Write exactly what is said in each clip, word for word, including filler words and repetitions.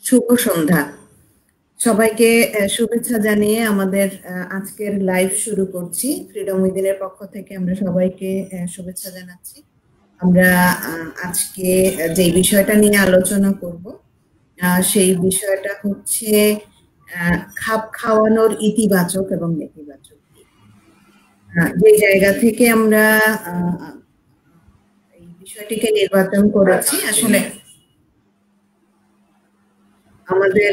শুভ সন্ধ্যা সবাইকে শুভেচ্ছা জানিয়ে আমাদের আজকের লাইভ শুরু করছি। ফ্রিডম উইদিনের পক্ষ থেকে আমরা সবাইকে শুভেচ্ছা জানাচ্ছি। আমরা আজকে যে বিষয়টা নিয়ে আলোচনা করব সেই বিষয়টা হচ্ছে খাপ খাওয়ানোর ইতিবাচক এবং নেতিবাচক দিক। যে জায়গা থেকে আমরা এই বিষয়টিকে নির্বাচন করেছি, আসলে আমাদের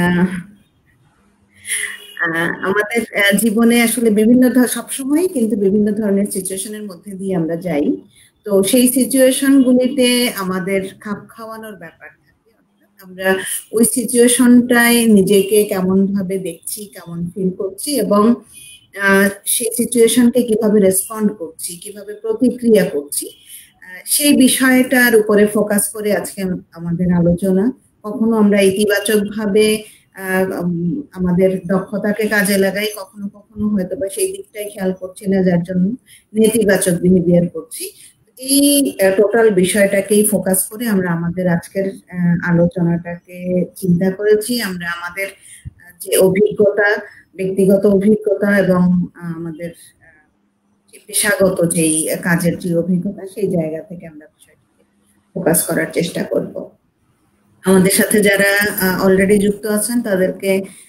আমাদের জীবনে আসলে বিভিন্ন সবসময় কিন্তু বিভিন্ন ধরনের সিচুয়েশনের মধ্যে দিয়ে আমরা যাই। তো সেই সিচুয়েশন গুলিতে আমাদের খাপ খাওয়ানোর ব্যাপার থাকে। আমরা ওই সিচুয়েশনটায় নিজেকে কেমন ভাবে দেখছি, কেমন ফিল করছি এবং সেই সিচুয়েশনকে কিভাবে রেসপন্ড করছি, কিভাবে প্রতিক্রিয়া করছি, সেই বিষয়টার উপরে ফোকাস করে আজকে আমাদের আলোচনা। কখনো আমরা ইতিবাচক ভাবে আমাদের দক্ষতাকে কাজে লাগাই, কখনো কখনো হয়তো বা সেই দিকটাই খেয়াল করছি না, যার জন্য নেতিবাচক বিহেভিয়ার করছি। এই টোটাল বিষয়টাকেই ফোকাস করে আমরা আমাদের আজকের আলোচনাটাকে চিন্তা করেছি। আমরা আমাদের যে অভিজ্ঞতা, ব্যক্তিগত অভিজ্ঞতা এবং আমাদের পেশাগত যেই কাজের যে অভিজ্ঞতা, সেই জায়গা থেকে আমরা বিষয়টিকে ফোকাস করার চেষ্টা করব। আমাদের সাথে যারা অলরেডি যুক্ত আছেন তাদেরকে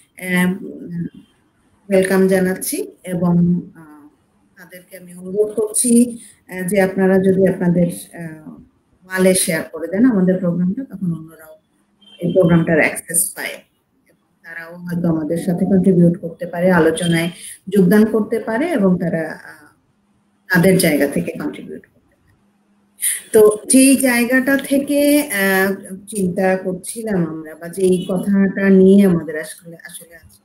ওয়েলকাম জানাচ্ছি এবং তাদেরকে আমি অনুরোধ করছি যে আপনারা যদি আপনাদের ওয়ালে শেয়ার করে দেন আমাদের প্রোগ্রামটা, তখন অন্যরাও এই প্রোগ্রামটার অ্যাক্সেস পায় এবং তারাও হয়তো আমাদের সাথে কন্ট্রিবিউট করতে পারে, আলোচনায় যোগদান করতে পারে এবং তারা তাদের জায়গা থেকে কন্ট্রিবিউট করতে পারে। তো যেই জায়গাটা থেকে চিন্তা করছিলাম আমরা, বা যেই কথাটা নিয়ে আমাদের আসলে আসলে আজকে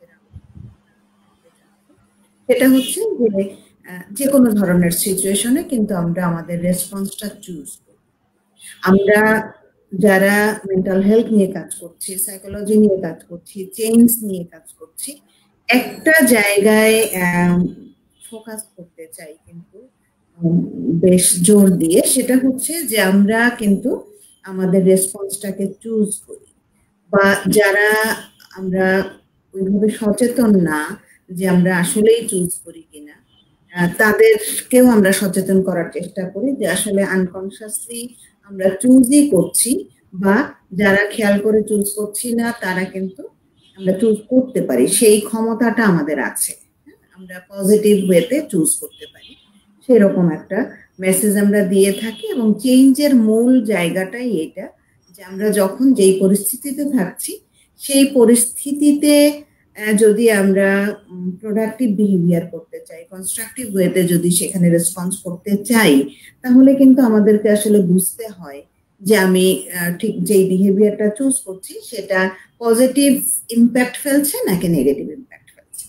সেটা হচ্ছে যে যে কোনো ধরনের সিচুয়েশনে কিন্তু আমরা আমাদের রেসপন্সটা চুজ করি। আমরা যারা মেন্টাল হেলথ নিয়ে কাজ করছি, সাইকোলজি নিয়ে কাজ করছি, চেঞ্জ নিয়ে কাজ করছি, একটা জায়গায় ফোকাস করতে চাই কিন্তু বেশ জোর দিয়ে, সেটা হচ্ছে যে আমরা কিন্তু আমাদের রেসপন্সটাকে চুজ করি। বা যারা আমরা ওইভাবে সচেতন না যে আমরা আসলেই চুজ করি কিনা, তাদেরকেও আমরা সচেতন করার চেষ্টা করি যে আসলে আনকনসিয়াসলি আমরা চুজই করছি, বা যারা খেয়াল করে চুজ করছি না তারা কিন্তু আমরা চুজ করতে পারি, সেই ক্ষমতাটা আমাদের আছে। আমরা পজিটিভ ওয়েতে চুজ করতে পারি, সেরকম একটা মেসেজ আমরা দিয়ে থাকি। এবং চেঞ্জের মূল জায়গাটাই এটা, যে আমরা যখন যেই পরিস্থিতিতে থাকছি সেই পরিস্থিতিতে যদি আমরা প্রোডাক্টিভ বিহেভিয়ার করতে চাই, কনস্ট্রাকটিভ ওয়েতে যদি সেখানে রেসপন্স করতে চাই, তাহলে কিন্তু আমাদেরকে আসলে বুঝতে হয় যে আমি ঠিক যেই বিহেভিয়ারটা চুজ করছি সেটা পজিটিভ ইম্প্যাক্ট ফেলছে নাকি নেগেটিভ ইম্প্যাক্ট ফেলছে।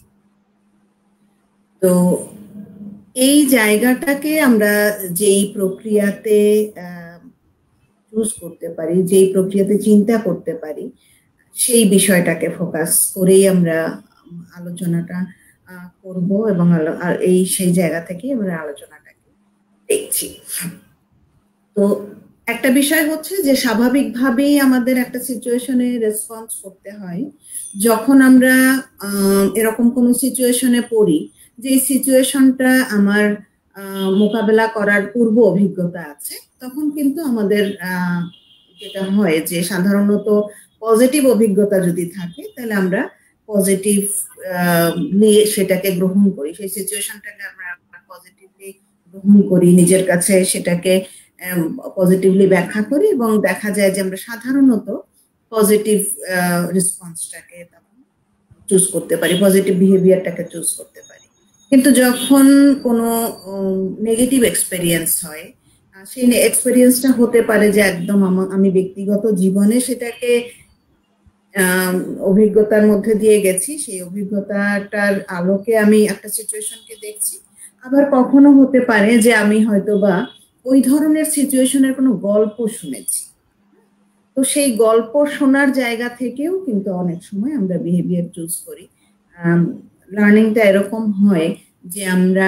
তো এই জায়গাটাকে আমরা যেই প্রক্রিয়াতে চুজ করতে পারি, যেই প্রক্রিয়াতে চিন্তা করতে পারি, সেই বিষয়টাকে ফোকাস করেই আমরা আলোচনাটা করব এবং এই সেই জায়গা থেকে আমরা আলোচনাটাকে দেখছি। তো একটা বিষয় হচ্ছে যে স্বাভাবিকভাবেই আমাদের একটা সিচুয়েশনে রেসপন্স করতে হয় যখন আমরা এরকম কোনো সিচুয়েশনে পড়ি যে সিচুয়েশনটা আমার মোকাবেলা করার পূর্ব অভিজ্ঞতা আছে, তখন কিন্তু আমাদের যেটা হয় যে সাধারণত পজিটিভ অভিজ্ঞতা যদি থাকে তাহলে আমরা পজিটিভ নিয়ে সেটাকে গ্রহণ করি, সেই সিচুয়েশনটাকে আমরা পজিটিভলি গ্রহণ করি, নিজের কাছে সেটাকে পজিটিভলি ব্যাখ্যা করি এবং দেখা যায় যে আমরা সাধারণত পজিটিভ রেসপন্সটাকে চুজ করতে পারি, পজিটিভ বিহেভিয়ারটাকে চুজ করতে পারি। কিন্তু যখন কোনো নেগেটিভ এক্সপেরিয়েন্স হয়, সেই এক্সপেরিয়েন্সটা হতে পারে যে একদম আমি ব্যক্তিগত জীবনে সেটাকে অভিজ্ঞতার মধ্যে দিয়ে গেছি, সেই অভিজ্ঞতাটার আলোকে আমি একটা সিচুয়েশনকে দেখছি। আবার কখনো হতে পারে যে আমি হয়তো বা ওই ধরনের সিচুয়েশনের কোনো গল্প শুনেছি, তো সেই গল্প শোনার জায়গা থেকেও কিন্তু অনেক সময় আমরা বিহেভিয়ার চুজ করি। লার্নিংটা এরকম হয় যে আমরা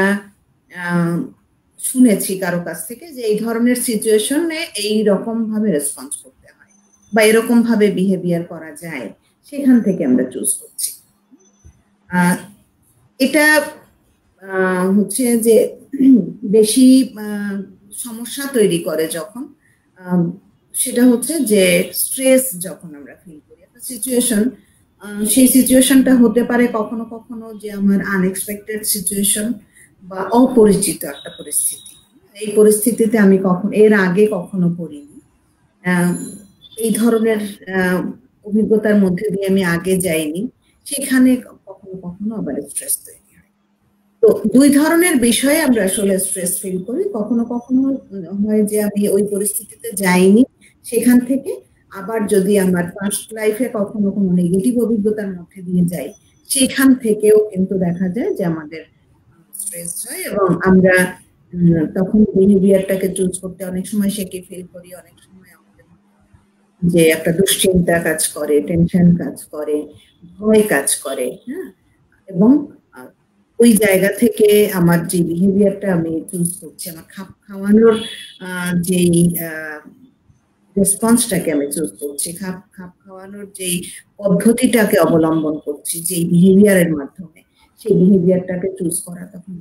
শুনেছি কারো কাছ থেকে যে এই ধরনের সিচুয়েশনে এই রকম ভাবে রেসপন্স করতে হয়, বা এরকম ভাবে বিহেভিয়ার করা যায়, সেখান থেকে আমরা চুজ করছি। এটা হচ্ছে যে বেশি সমস্যা তৈরি করে যখন, সেটা হচ্ছে যে স্ট্রেস যখন আমরা ফিল করি একটা সিচুয়েশন, সেই সিচুয়েশনটা হতে পারে কখনো কখনো যে আমার আনএক্সপেক্টেড সিচুয়েশন বা অপরিচিত একটা পরিস্থিতি। এই পরিস্থিতিতে আমি কখন এর আগে কখনো পড়িনি, এই ধরনের অভিজ্ঞতার মধ্যে দিয়ে আমি আগে যাইনি, সেখানে কখনো কখনো আবার স্ট্রেস তৈরি হয়। তো দুই ধরনের বিষয়ে আমরা আসলে স্ট্রেস ফিল করি। কখনো কখনো হয় যে আমি ওই পরিস্থিতিতে যাইনি, সেখান থেকে আবার যদি আমার পাস্ট লাইফে কখনো কোনো নেগেটিভ অভিজ্ঞতার মধ্যে দিয়ে যাই, সেখান থেকেও কিন্তু দেখা যায় যে আমাদের স্ট্রেস হয় এবং আমরা তখন বিহেভিয়ারটাকে চুজ করতে অনেক সময় সেকে ফিল করি, অনেক সময় আমাদের যে একটা দুশ্চিন্তা কাজ করে, টেনশন কাজ করে, ভয় কাজ করে। হ্যাঁ, এবং ওই জায়গা থেকে আমার যে বিহেভিয়ারটা আমি চুজ করছি, আমার খাপ খাওয়ানোর যেই রেসপন্সটাকে আমি চুজ করছি, খাপ খাপ খাওয়ানোর যেই পদ্ধতিটাকে অবলম্বন করছি, যেই বিহেভিয়ারের মাধ্যমে, সেই বিহেভিয়ারটাকে চুজ করা তখন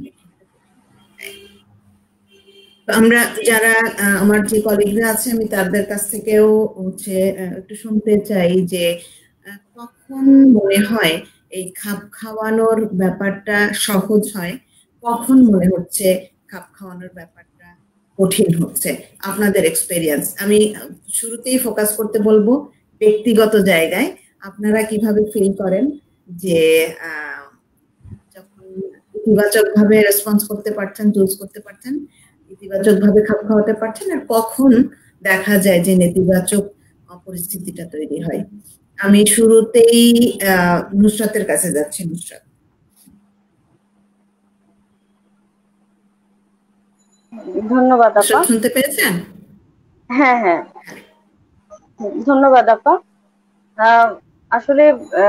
আমরা যারা আমার যে কলিগরা আছে আমি তাদের কাছ থেকেও হচ্ছে একটু শুনতে চাই যে কখন মনে হয় এই খাপ খাওয়ানোর ব্যাপারটা সহজ হয়, কখন মনে হচ্ছে খাপ খাওয়ানোর ব্যাপারটা কঠিন হচ্ছে, আপনাদের এক্সপেরিয়েন্স। আমি শুরুতেই ফোকাস করতে বলবো ব্যক্তিগত জায়গায় আপনারা কিভাবে ফিল করেন যে যখন ইতিবাচক ভাবে রেসপন্স করতে পারছেন, চুজ করতে পারছেন, ইতিবাচক ভাবে খাপ খাওয়াতে পারছেন, আর কখন দেখা যায় যে নেতিবাচক পরিস্থিতিটা তৈরি হয়। আমি শুরুতেই নুসরাতের কাছে যাচ্ছি। নুসরাত, ধন্যবাদ আপা। শুনতে পেরেছেন? হ্যাঁ হ্যাঁ, ধন্যবাদ আপা। আসলে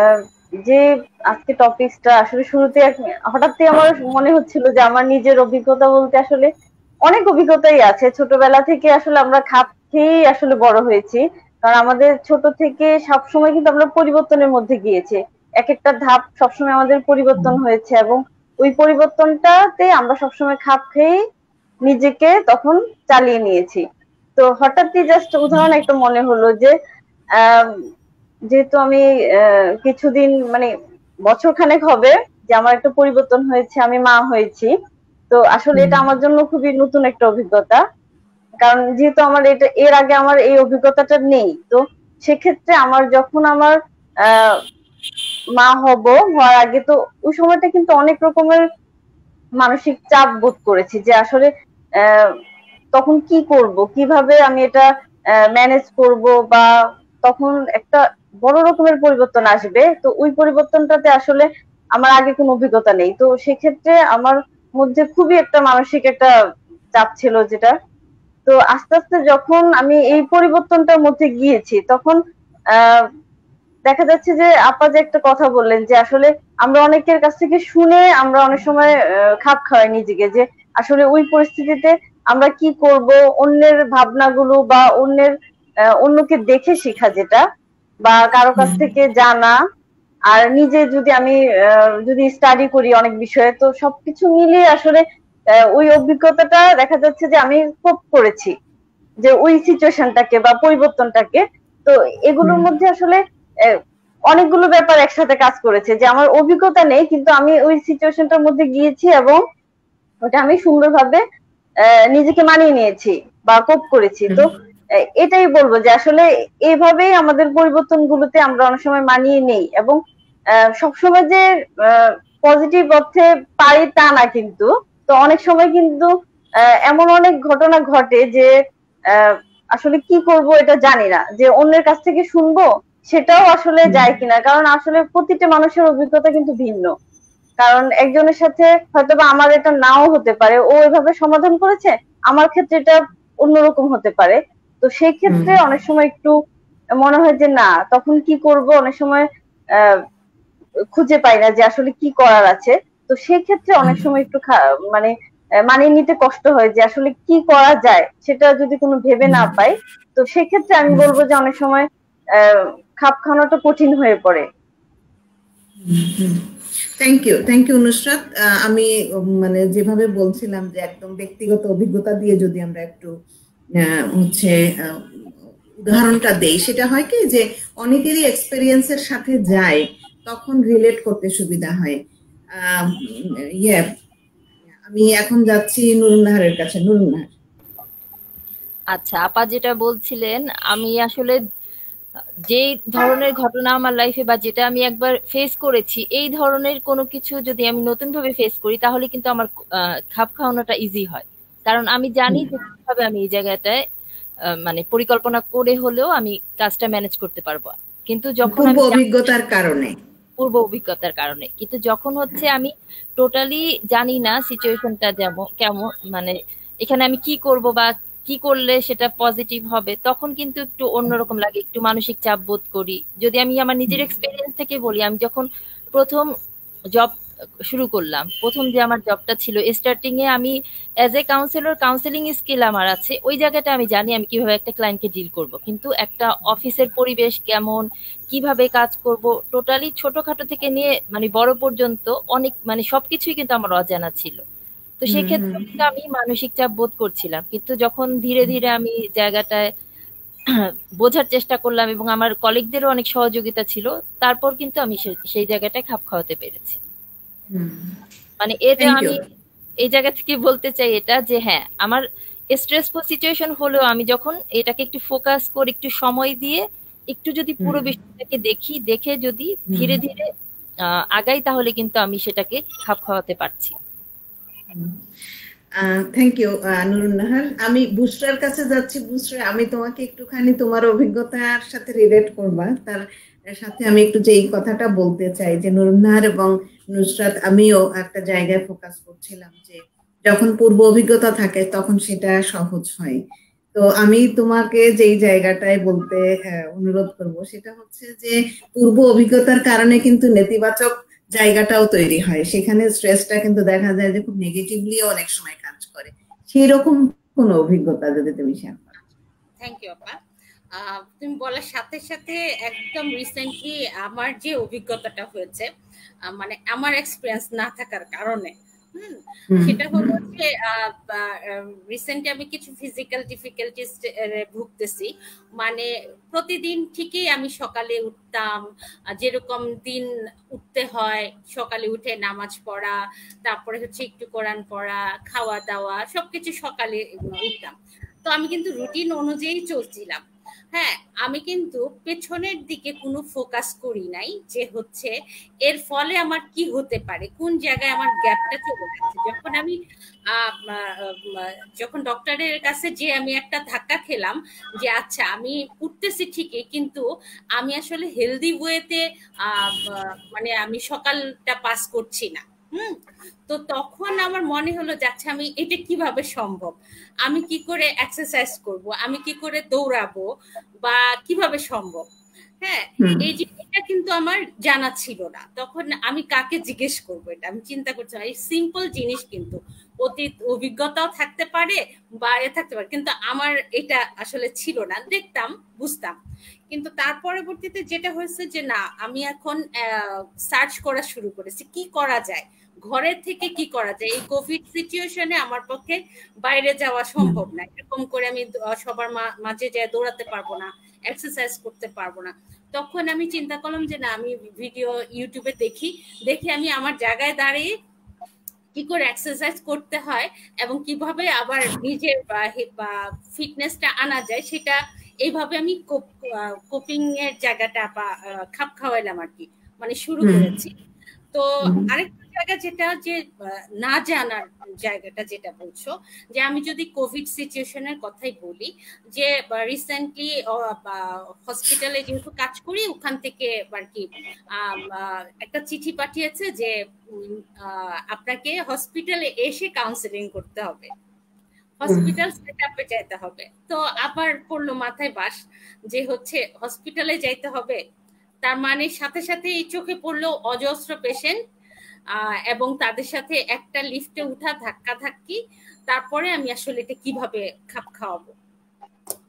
যে আজকে টপিকটা আসলে শুরুতে হঠাৎই আমার মনে হচ্ছিল যে আমার নিজের অভিজ্ঞতা বলতে আসলে অনেক অভিজ্ঞতাই আছে। ছোটবেলা থেকে আসলে আমরা খাপ খেয়েই আসলে বড় হয়েছি, কারণ আমাদের ছোট থেকে সবসময় কিন্তু আমরা পরিবর্তনের মধ্যে গিয়েছি, এক একটা ধাপ সবসময় আমাদের পরিবর্তন হয়েছে এবং ওই পরিবর্তনটাতে আমরা সবসময় খাপ খেয়েই নিজেকে তখন চালিয়ে নিয়েছি। তো হঠাৎই জাস্ট উদাহরণ একটা মনে হলো যে আহ যেহেতু আমি কিছুদিন মানে বছর খানেক হবে যে আমার একটা পরিবর্তন হয়েছে, আমি মা হয়েছি। তো আসলে এটা আমার জন্য খুবই নতুন একটা অভিজ্ঞতা, কারণ যেহেতু আমার এটা এর আগে আমার এই অভিজ্ঞতাটা নেই। তো সেক্ষেত্রে আমার যখন আমার আহ মা হব, হওয়ার আগে তো ওই সময়টা কিন্তু অনেক রকমের মানসিক চাপ বোধ করেছি যে আসলে আহ তখন কি করব, কিভাবে আমি এটা ম্যানেজ করব, বা তখন একটা বড় রকমের পরিবর্তন আসবে। তো ওই পরিবর্তনটাতে আসলে আমার আগে কোনো অভিজ্ঞতা নেই। তো সেক্ষেত্রে আমার মধ্যে খুবই একটা মানসিক একটা চাপ ছিল যেটা। তো আস্তে আস্তে যখন আমি এই পরিবর্তনটার মধ্যে গিয়েছি, তখন আহ দেখা যাচ্ছে যে আপা যে একটা কথা বললেন যে আসলে আমরা অনেকের কাছ থেকে শুনে আমরা অনেক সময় খাপ খাওয়াই নিজেকে, যে আসলে ওই পরিস্থিতিতে আমরা কি করব, অন্যের ভাবনাগুলো বা অন্যের অন্যকে দেখে শেখা যেটা, বা কারো কাছ থেকে জানা, আর নিজে যদি আমি যদি স্টাডি করি অনেক বিষয়ে, তো সবকিছু মিলিয়ে আসলে ওই অভিজ্ঞতাটা দেখা যাচ্ছে যে আমি কোপ করেছি যে ওই সিচুয়েশনটাকে বা পরিবর্তনটাকে। তো এগুলোর মধ্যে আসলে অনেকগুলো ব্যাপার একসাথে কাজ করেছে, যে আমার অভিজ্ঞতা নেই কিন্তু আমি ওই সিচুয়েশনটার মধ্যে গিয়েছি এবং ওটা আমি সুন্দরভাবে নিজেকে মানিয়ে নিয়েছি বা কোপ করেছি। তো এটাই বলবো যে আসলে এইভাবেই আমাদের পরিবর্তনগুলোতে আমরা অনেক সময় মানিয়ে নেই, এবং সবসময় যে পজিটিভ অর্থে পারি তা না কিন্তু। তো অনেক সময় কিন্তু এমন অনেক ঘটনা ঘটে যে আসলে কি করব এটা জানি না, যে অন্যের কাছ থেকে শুনবো সেটাও আসলে যায় কিনা, কারণ আসলে প্রতিটা মানুষের অভিজ্ঞতা কিন্তু ভিন্ন। কারণ একজনের সাথে হয়তো বা আমার এটা নাও হতে পারে, ও এভাবে সমাধান করেছে, আমার ক্ষেত্রে এটা অন্যরকম হতে পারে। তো সেই ক্ষেত্রে অনেক সময় একটু মনে হয় যে না, তখন কি করব, অনেক সময় আহ খুঁজে পাই না যে আসলে কি করার আছে। তো সেই ক্ষেত্রে অনেক সময় একটু মানে মানিয়ে নিতে কষ্ট হয় যে আসলে কি করা যায় সেটা যদি কোনো ভেবে না পাই। তো সেক্ষেত্রে আমি বলবো যে অনেক সময় খাপ খাওয়ানোটা কঠিন হয়ে পড়ে। Thank you thank you Nusrat. আমি মানে যেভাবে বলছিলাম যে একদম ব্যক্তিগত অভিজ্ঞতা দিয়ে যদি আমরা একটু হচ্ছে উদাহরণটা দেই, সেটা হয় কি যে অনেকেরই এক্সপেরিয়েন্সের সাথে যায়, তখন রিলেট করতে সুবিধা হয়। ইয়ে আমি এখন যাচ্ছি নুরুন্নাহারের কাছে। নুরুন্নাহার। আচ্ছা আপা যেটা বলছিলেন, আমি আসলে যে ধরনের ঘটনা আমার লাইফে বা যেটা আমি একবার ফেস করেছি, এই ধরনের কোনো কিছু যদি আমি নতুন ভাবে ফেস করি তাহলে কিন্তু আমার খাপ খাওয়ানোটা ইজি হয়। কারণ আমি জানি যে কিভাবে আমি এই জায়গাটায় মানে পরিকল্পনা করে হলেও আমি কাজটা ম্যানেজ করতে পারবো। কিন্তু যখন পূর্ব অভিজ্ঞতার কারণে পূর্ব অভিজ্ঞতার কারণে কিন্তু যখন হচ্ছে আমি টোটালি জানি না সিচুয়েশনটা যেমন কেমন, মানে এখানে আমি কি করব বা কি করলে সেটা পজিটিভ হবে, তখন কিন্তু একটু অন্যরকম লাগে, একটু মানসিক চাপ বোধ করি। যদি আমি আমার নিজের এক্সপেরিয়েন্স থেকে বলি, আমি যখন প্রথম জব শুরু করলাম, প্রথম যে আমার জবটা ছিল স্টার্টিং এ, আমি as a counsellor counselling skill আমার আছে, ওই জায়গাটা আমি জানি আমি কিভাবে একটা ক্লায়েন্টকে ডিল করব। কিন্তু একটা অফিসের পরিবেশ কেমন, কিভাবে কাজ করব, টোটালি ছোটখাটো থেকে নিয়ে মানে বড় পর্যন্ত অনেক মানে সবকিছুই কিন্তু আমার অজানা ছিল। তো সেক্ষেত্রে কিন্তু আমি মানসিক চাপ বোধ করছিলাম। কিন্তু যখন ধীরে ধীরে আমি জায়গাটায় বোঝার চেষ্টা করলাম এবং আমার কলিগদেরও অনেক সহযোগিতা ছিল, তারপর কিন্তু আমি সেই জায়গাটায় খাপ খাওয়াতে পেরেছি। মানে এটা আমি এই জায়গা থেকে বলতে চাই এটা যে হ্যাঁ, আমার স্ট্রেসফুল সিচুয়েশন হলেও আমি যখন এটাকে একটু ফোকাস করে একটু সময় দিয়ে একটু যদি পুরো বিষয়টাকে দেখি, দেখে যদি ধীরে ধীরে আগাই, তাহলে কিন্তু আমি সেটাকে খাপ খাওয়াতে পারছি। Thank you Nurunnahar. আমি বুশরার কাছে যাচ্ছি। বুশরা, আমি তোমাকে একটুখানি তোমার অভিজ্ঞতার সাথে রিলেট করবা, তার সাথে আমি একটু যে এই কথাটা বলতে চাই যে নুরুন্নাহার এবং নুসরাত, আমিও একটা জায়গায় ফোকাস করছিলাম যে যখন পূর্ব অভিজ্ঞতা থাকে তখন সেটা সহজ হয়। তো আমি তোমাকে যেই জায়গাটায় বলতে অনুরোধ করব সেটা হচ্ছে যে পূর্ব অভিজ্ঞতার কারণে কিন্তু নেতিবাচক জায়গাটাও তৈরি হয়, সেখানে স্ট্রেসটা কিন্তু দেখা যায় যে খুব নেগেটিভলি অনেক সময় কাজ করে। সেই রকম কোন অভিজ্ঞতা যদি তুমি শেয়ার করো। থ্যাংক ইউ আপা। তুমি বলার সাথে সাথে একদম রিসেন্টলি আমার যে অভিজ্ঞতাটা হয়েছে, মানে আমার এক্সপিরিয়েন্স না থাকার কারণে, হুম সেটা হলো যে রিসেন্টলি আমি কিছু ফিজিক্যাল ডিফিকাল্টিস ভুগতেছি। মানে প্রতিদিন ঠিকই আমি সকালে উঠতাম, যেরকম দিন উঠতে হয়, সকালে উঠে নামাজ পড়া, তারপরে হচ্ছে একটু কোরআন পড়া, খাওয়া দাওয়া সবকিছু সকালে উঠতাম। তো আমি কিন্তু রুটিন অনুযায়ী চলছিলাম। হ্যাঁ, আমি কিন্তু পেছনের দিকে কোনো ফোকাস করি নাই যে হচ্ছে এর ফলে আমার কি হতে পারে, কোন জায়গায় আমার গ্যাপটা চলে যাচ্ছে। যখন আমি যখন ডক্টরের কাছে যে আমি একটা ধাক্কা খেলাম যে আচ্ছা আমি উঠতেছি ঠিকই, কিন্তু আমি আসলে হেলদি ওয়েতে মানে আমি সকালটা পাস করছি না। হুম তো তখন আমার মনে হলো যে আচ্ছা আমি এটা কিভাবে সম্ভব, আমি কি করে এক্সারসাইজ করব, আমি কি করে দৌড়াবো, বা কিভাবে সম্ভব। হ্যাঁ, এই জিনিসটা কিন্তু আমার জানা ছিল না। তখন আমি কাকে জিজ্ঞেস করবো, এটা আমি চিন্তা করছি। এই সিম্পল জিনিস কিন্তু অতীত অভিজ্ঞতাও থাকতে পারে বা এ থাকতে পারে, কিন্তু আমার এটা আসলে ছিল না। দেখতাম, বুঝতাম, কিন্তু তার পরবর্তীতে যেটা হয়েছে যে না, আমি এখন সার্চ করা শুরু করেছি কি করা যায়, ঘরের থেকে কি করা যায়। এই কোভিড সিচুয়েশনে আমার পক্ষে বাইরে যাওয়া সম্ভব না, এরকম করে আমি সবার মাঝে যায় দৌড়াতে পারবো না, এক্সারসাইজ করতে পারবো না। তখন আমি চিন্তা করলাম যে না, আমি ভিডিও ইউটিউবে দেখি, দেখে আমি আমার জায়গায় দাঁড়িয়ে কি করে এক্সারসাইজ করতে হয় এবং কিভাবে আবার নিজের ফিটনেসটা আনা যায়, সেটা এইভাবে আমি কোপিং এর জায়গাটা বা খাপ খাওয়াইলাম আর কি, মানে শুরু করেছি। তো আরেকটা জায়গা যেটা যে না জানার জায়গাটা যেটা বলছো, যে আমি যদি কোভিড সিচুয়েশনের কথাই বলি, যে রিসেন্টলি হসপিটালে যেহেতু কাজ করি, ওখান থেকে আর কি একটা চিঠি পাঠিয়েছে যে আপনাকে হসপিটালে এসে কাউন্সেলিং করতে হবে, হসপিটাল সেট আপে যাইতে হবে। তো আবার পড়লো মাথায় বাস যে হচ্ছে হসপিটালে যাইতে হবে, তার মানে সাথে সাথে এই চোখে পড়লো অজস্র পেশেন্ট এবং তাদের সাথে একটা লিফটে উঠা ধাক্কা ধাক্কি, তারপরে আমি আসলে এটা কিভাবে খাপ খাওয়াবো। তো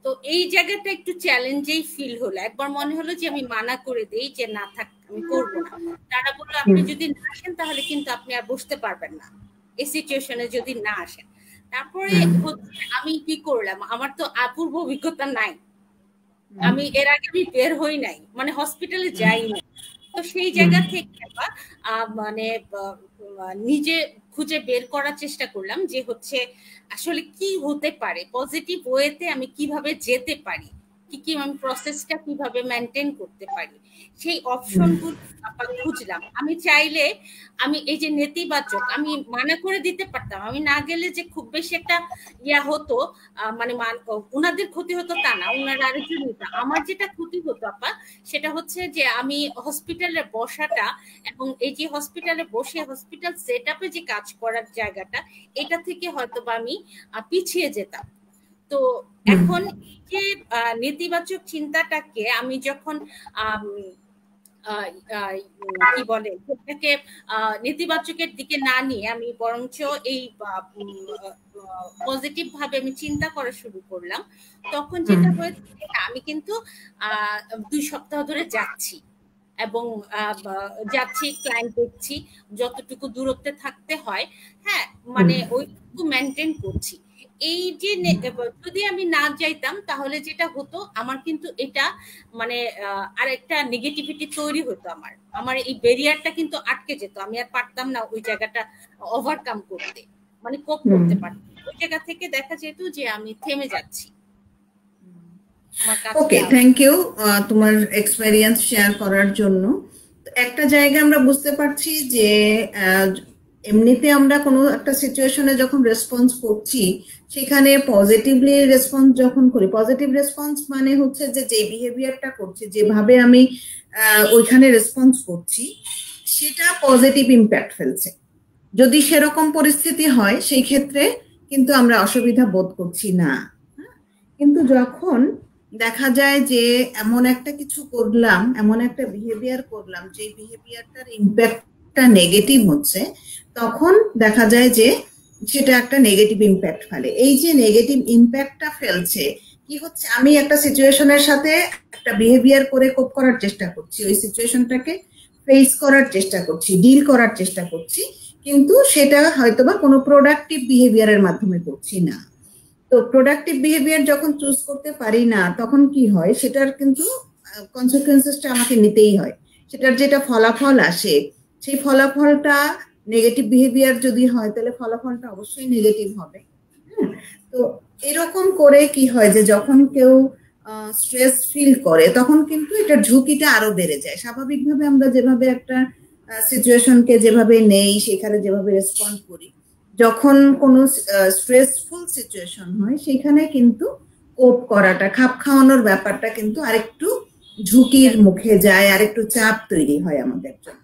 তো এই জায়গাটা একটু চ্যালেঞ্জেই ফিল হলো। একবার মনে হলো যে আমি মানা করে দেই যে না থাক, আমি করবো না। তারা বললো আপনি যদি না আসেন তাহলে কিন্তু আপনি আর বসতে পারবেন না, এই সিচুয়েশনে যদি না আসেন। তারপরে হচ্ছে আমি কি করলাম, আমার তো অপূর্ব অভিজ্ঞতা নাই, আমি এর আগে আমি বের হই নাই, মানে হসপিটালে যাই না। তো সেই জায়গা থেকে মানে নিজে খুঁজে বের করার চেষ্টা করলাম যে হচ্ছে আসলে কি হতে পারে, পজিটিভ ওয়েতে আমি কিভাবে যেতে পারি, কি কি আমি প্রসেসটা কিভাবে মেনটেন করতে পারি, সেই অপশনগুলো খুঁজলাম। আমি চাইলে আমি এই যে নেতিবাচক আমি মানা করে দিতে পারতাম, আমি না গেলে যে খুব বেশি একটা ইয়া হতো, মানে ওনাদের ক্ষতি হতো তা না, ওনারা আরেকজন নিতাম। আমার যেটা ক্ষতি হতো আপা সেটা হচ্ছে যে আমি হসপিটালে বসাটা এবং এই যে হসপিটালে বসে হসপিটাল সেট আপে যে কাজ করার জায়গাটা, এটা থেকে হয়তো বা আমি পিছিয়ে যেতাম। তো এখন যে নেতিবাচক চিন্তাটাকে আমি যখন কি বলে সেটাকে নেতিবাচকের দিকে না নিয়ে আমি বরঞ্চ এই পজিটিভ ভাবে আমি চিন্তা করা শুরু করলাম, তখন যেটা হয়েছে আমি কিন্তু আহ দুই সপ্তাহ ধরে যাচ্ছি এবং যাচ্ছি, ক্লায়েন্ট দেখছি, যতটুকু দূরত্বে থাকতে হয়, হ্যাঁ মানে ওইটুকু মেনটেন করছি। এই যে যদি আমি না যাইতাম তাহলে যেটা হতো আমার কিন্তু এটা মানে আর একটা নেগেটিভিটি তৈরি হতো, আমার আমার এই ব্যারিয়ারটা কিন্তু আটকে যেত, আমি আর পারতাম না ওই জায়গাটা ওভারকাম করতে, মানে কোপ করতে পারতাম। ওই জায়গা থেকে দেখা যেত যে আমি থেমে যাচ্ছি। ওকে, থ্যাংক ইউ তোমার এক্সপেরিয়েন্স শেয়ার করার জন্য। একটা জায়গা আমরা বুঝতে পারছি যে এমনিতে আমরা কোনো একটা সিচুয়েশনে যখন রেসপন্স করছি সেখানে পজিটিভলি রেসপন্স যখন করি, পজিটিভ রেসপন্স মানে হচ্ছে যে যে বিহেভিয়ারটা করছি, যেভাবে আমি ওইখানে রেসপন্স করছি সেটা পজিটিভ ইম্প্যাক্ট ফেলছে। যদি সেরকম পরিস্থিতি হয় সেই ক্ষেত্রে কিন্তু আমরা অসুবিধা বোধ করছি না। কিন্তু যখন দেখা যায় যে এমন একটা কিছু করলাম, এমন একটা বিহেভিয়ার করলাম যে বিহেভিয়ারটার ইম্প্যাক্টটা নেগেটিভ হচ্ছে, তখন দেখা যায় যে সেটা একটা নেগেটিভ ইম্প্যাক্ট ফেলে। এই যে নেগেটিভ ইম্প্যাক্টটা ফেলছে কি হচ্ছে, আমি একটা সিচুয়েশনের সাথে একটা বিহেভিয়ার করে কোপ করার চেষ্টা করছি, ওই সিচুয়েশনটাকে ফেস করার চেষ্টা করছি, ডিল করার চেষ্টা করছি, কিন্তু সেটা হয়তোবা কোনো প্রোডাক্টিভ বিহেভিয়ারের মাধ্যমে করছি না। তো প্রোডাক্টিভ বিহেভিয়ার যখন চুজ করতে পারি না তখন কি হয়, সেটার কিন্তু কনসিকুয়েন্সেসটা আমাকে নিতেই হয়। সেটার যেটা ফলাফল আসে সেই ফলাফলটা নেগেটিভ বিহেভিয়ার যদি হয় তাহলে ফলাফলটা অবশ্যই নেগেটিভ হবে। তো এরকম করে কি হয় যে যখন কেউ স্ট্রেস ফিল করে তখন কিন্তু এটার ঝুঁকিটা আরো বেড়ে যায়। স্বাভাবিকভাবে আমরা যেভাবে একটা সিচুয়েশনকে যেভাবে নেই, সেখানে যেভাবে রেসপন্ড করি, যখন কোনো স্ট্রেসফুল সিচুয়েশন হয় সেখানে কিন্তু কোপ করাটা, খাপ খাওয়ানোর ব্যাপারটা কিন্তু আরেকটু ঝুঁকির মুখে যায়, আরেকটু চাপ তৈরি হয় আমাদের জন্য।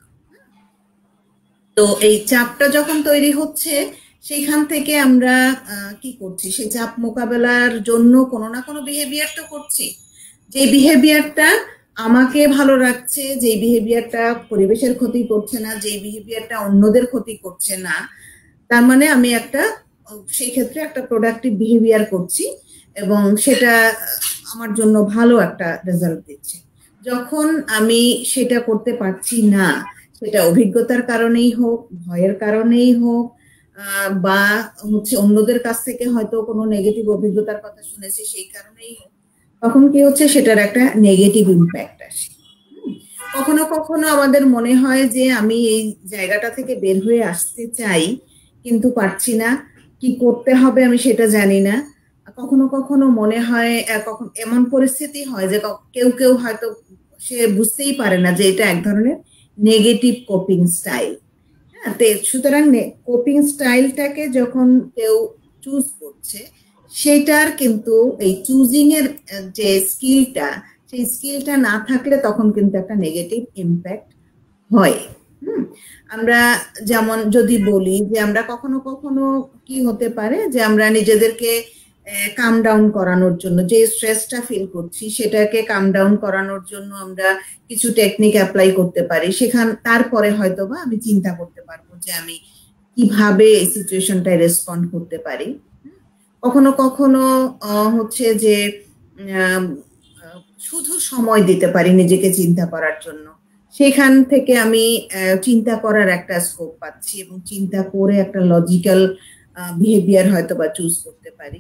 তো এই চাপটা যখন তৈরি হচ্ছে সেইখান থেকে আমরা কি করছি, সেই চাপ মোকাবেলার জন্য কোনো না কোনো বিহেভিয়ার তো করছি, যে বিহেভিয়ারটা আমাকে ভালো রাখছে, যে বিহেভিয়ারটা পরিবেশের ক্ষতি করছে না, যে বিহেভিয়ারটা অন্যদের ক্ষতি করছে না, তার মানে আমি একটা সেই ক্ষেত্রে একটা প্রোডাক্টিভ বিহেভিয়ার করছি এবং সেটা আমার জন্য ভালো একটা রেজাল্ট দিচ্ছে। যখন আমি সেটা করতে পারছি না, সেটা অভিজ্ঞতার কারণেই হোক, ভয়ের কারণেই হোক, বা হচ্ছে অন্যদের কাছ থেকে হয়তো কোনো নেগেটিভ অভিজ্ঞতার কথা শুনেছি সেই কারণেই হোক, তখন কি হচ্ছে সেটার একটা নেগেটিভ ইম্প্যাক্ট আসে। কখনো কখনো আমাদের মনে হয় যে আমি এই জায়গাটা থেকে বের হয়ে আসতে চাই কিন্তু পারছি না, কি করতে হবে আমি সেটা জানি না। কখনো কখনো মনে হয়, কখন এমন পরিস্থিতি হয় যে কেউ কেউ হয়তো সে বুঝতেই পারে না যে এটা এক ধরনের নেগেটিভ কোপিং স্টাইল। হ্যাঁ, সুতরাং কোপিং স্টাইলটাকে যখন কেউ চুজ করছে সেটার কিন্তু এই চুজিং এর যে স্কিলটা, সেই স্কিলটা না থাকলে তখন কিন্তু একটা নেগেটিভ ইম্প্যাক্ট হয়। হুম, আমরা যেমন যদি বলি যে আমরা কখনো কখনো কি হতে পারে যে আমরা নিজেদেরকে কাম ডাউন করানোর জন্য, যে স্ট্রেসটা ফিল করছি সেটাকে কাম ডাউন করানোর জন্য আমরা কিছু টেকনিক অ্যাপ্লাই করতে পারি। সেখান তারপরে হয়তোবা আমি চিন্তা করতে পারবো যে আমি কিভাবে এই সিচুয়েশনটায় রেসপন্ড করতে পারি। কখনো কখনো হচ্ছে যে শুধু সময় দিতে পারি নিজেকে চিন্তা করার জন্য, সেখান থেকে আমি চিন্তা করার একটা স্কোপ পাচ্ছি এবং চিন্তা করে একটা লজিক্যাল বিহেভিয়ার হয়তো বা চুজ করতে পারি।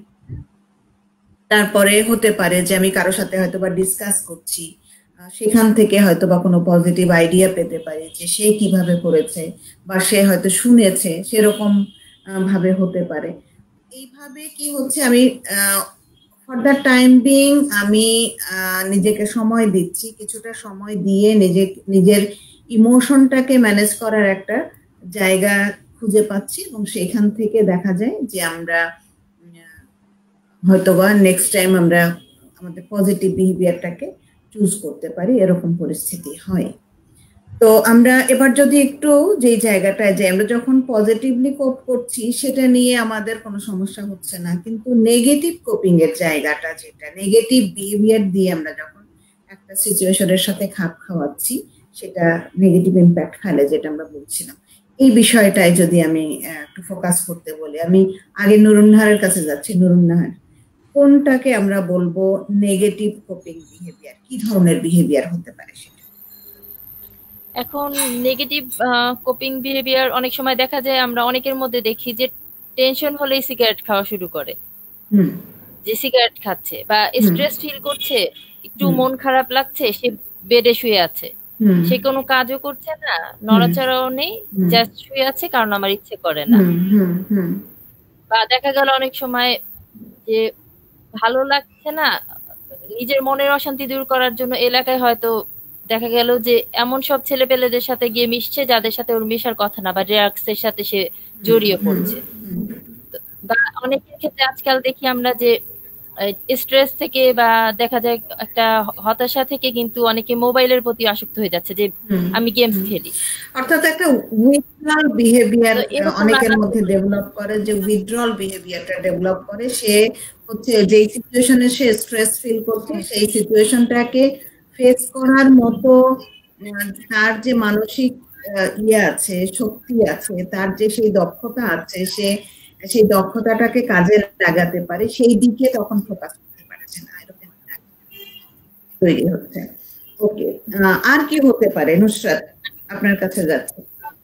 তারপরে হতে পারে যে আমি কারোর সাথে হয়তো বা ডিসকাস করছি, সেখান থেকে হয়তো বা কোনো পজিটিভ আইডিয়া পেতে পারি যে সে কিভাবে করেছে বা সে হয়তো শুনেছে, সেরকম ভাবে হতে পারে। এইভাবে কি হচ্ছে, আমি ফর দ্য টাইম বিং আমি নিজেকে সময় দিচ্ছি, কিছুটা সময় দিয়ে নিজে নিজের ইমোশনটাকে ম্যানেজ করার একটা জায়গা খুঁজে পাচ্ছি এবং সেখান থেকে দেখা যায় যে আমরা হয়তোবা নেক্সট টাইম আমরা আমাদের পজিটিভ বিহেভিয়ারটাকে চুজ করতে পারি, এরকম পরিস্থিতি হয়। তো আমরা এবার যদি একটু যে জায়গাটায় যে আমরা যখন পজিটিভলি কোপ করছি সেটা নিয়ে আমাদের কোনো সমস্যা হচ্ছে না, কিন্তু নেগেটিভ কোপিং এর জায়গাটা, যেটা নেগেটিভ বিহেভিয়ার দিয়ে আমরা যখন একটা সিচুয়েশনের সাথে খাপ খাওয়াচ্ছি সেটা নেগেটিভ ইম্প্যাক্ট ফেলে, যেটা আমরা বলছিলাম। এই বিষয়টায় যদি আমি একটু ফোকাস করতে বলি, আমি আগে নুরুন্নাহারের কাছে যাচ্ছি। নুরুন্নাহার, কোনটাকে আমরা বলবো নেগেটিভ কোপিং বিহেভিয়ার? কি ধরনের বিহেভিয়ার হতে পারে সেটা? এখন নেগেটিভ কোপিং বিহেভিয়ার অনেক সময় দেখা যায়, আমরা অনেকের মধ্যে দেখি যে টেনশন হলেই সিগারেট খাওয়া শুরু করে, যে সিগারেট খাচ্ছে, বা স্ট্রেস ফিল করছে, একটু মন খারাপ লাগছে, সে বেডে শুয়ে আছে, সে কোনো কাজও করছে না, নড়াচড়াও নেই, জাস্ট শুয়ে আছে কারণ আমার ইচ্ছে করে না। বা দেখা গেল অনেক সময় যে ভালো লাগছে না, নিজের মনের অশান্তি দূর করার জন্য এলাকায় হয়তো দেখা গেল যে এমন সব ছেলেপেলেদের সাথে গিয়ে মিশছে যাদের সাথে ওর মিশার কথা না, বা ড্রাগসের সাথে সে জড়িয়ে পড়ছে। বা অনেকের ক্ষেত্রে আজকাল দেখি আমরা যে স্ট্রেস থেকে বা দেখা যায় একটা হতাশা থেকে কিন্তু অনেকে মোবাইলের প্রতি আসক্ত হয়ে যাচ্ছে, যে আমি গেমস খেলি, অর্থাৎ একটা উইথড্রল বিহেভিয়ার অনেকের মধ্যে ডেভেলপ করে, যে উইথড্রল বিহেভিয়ারটা ডেভেলপ করে। সে হচ্ছে যেই সিচুয়েশনে সে স্ট্রেস ফিল করছে সেই সিচুয়েশনটাকে ফেস করার মতো তার যে মানসিক ইয়ে আছে, শক্তি আছে, তার যে সেই দক্ষতা আছে, সে সেই দক্ষতাটাকে কাজে লাগাতে পারে, সেই দিকে তখন ফোকাস করতে পারছে না, এরকম তৈরি হচ্ছে। ওকে, আর কি হতে পারে? নুসরাত, আপনার কাছে যাচ্ছে।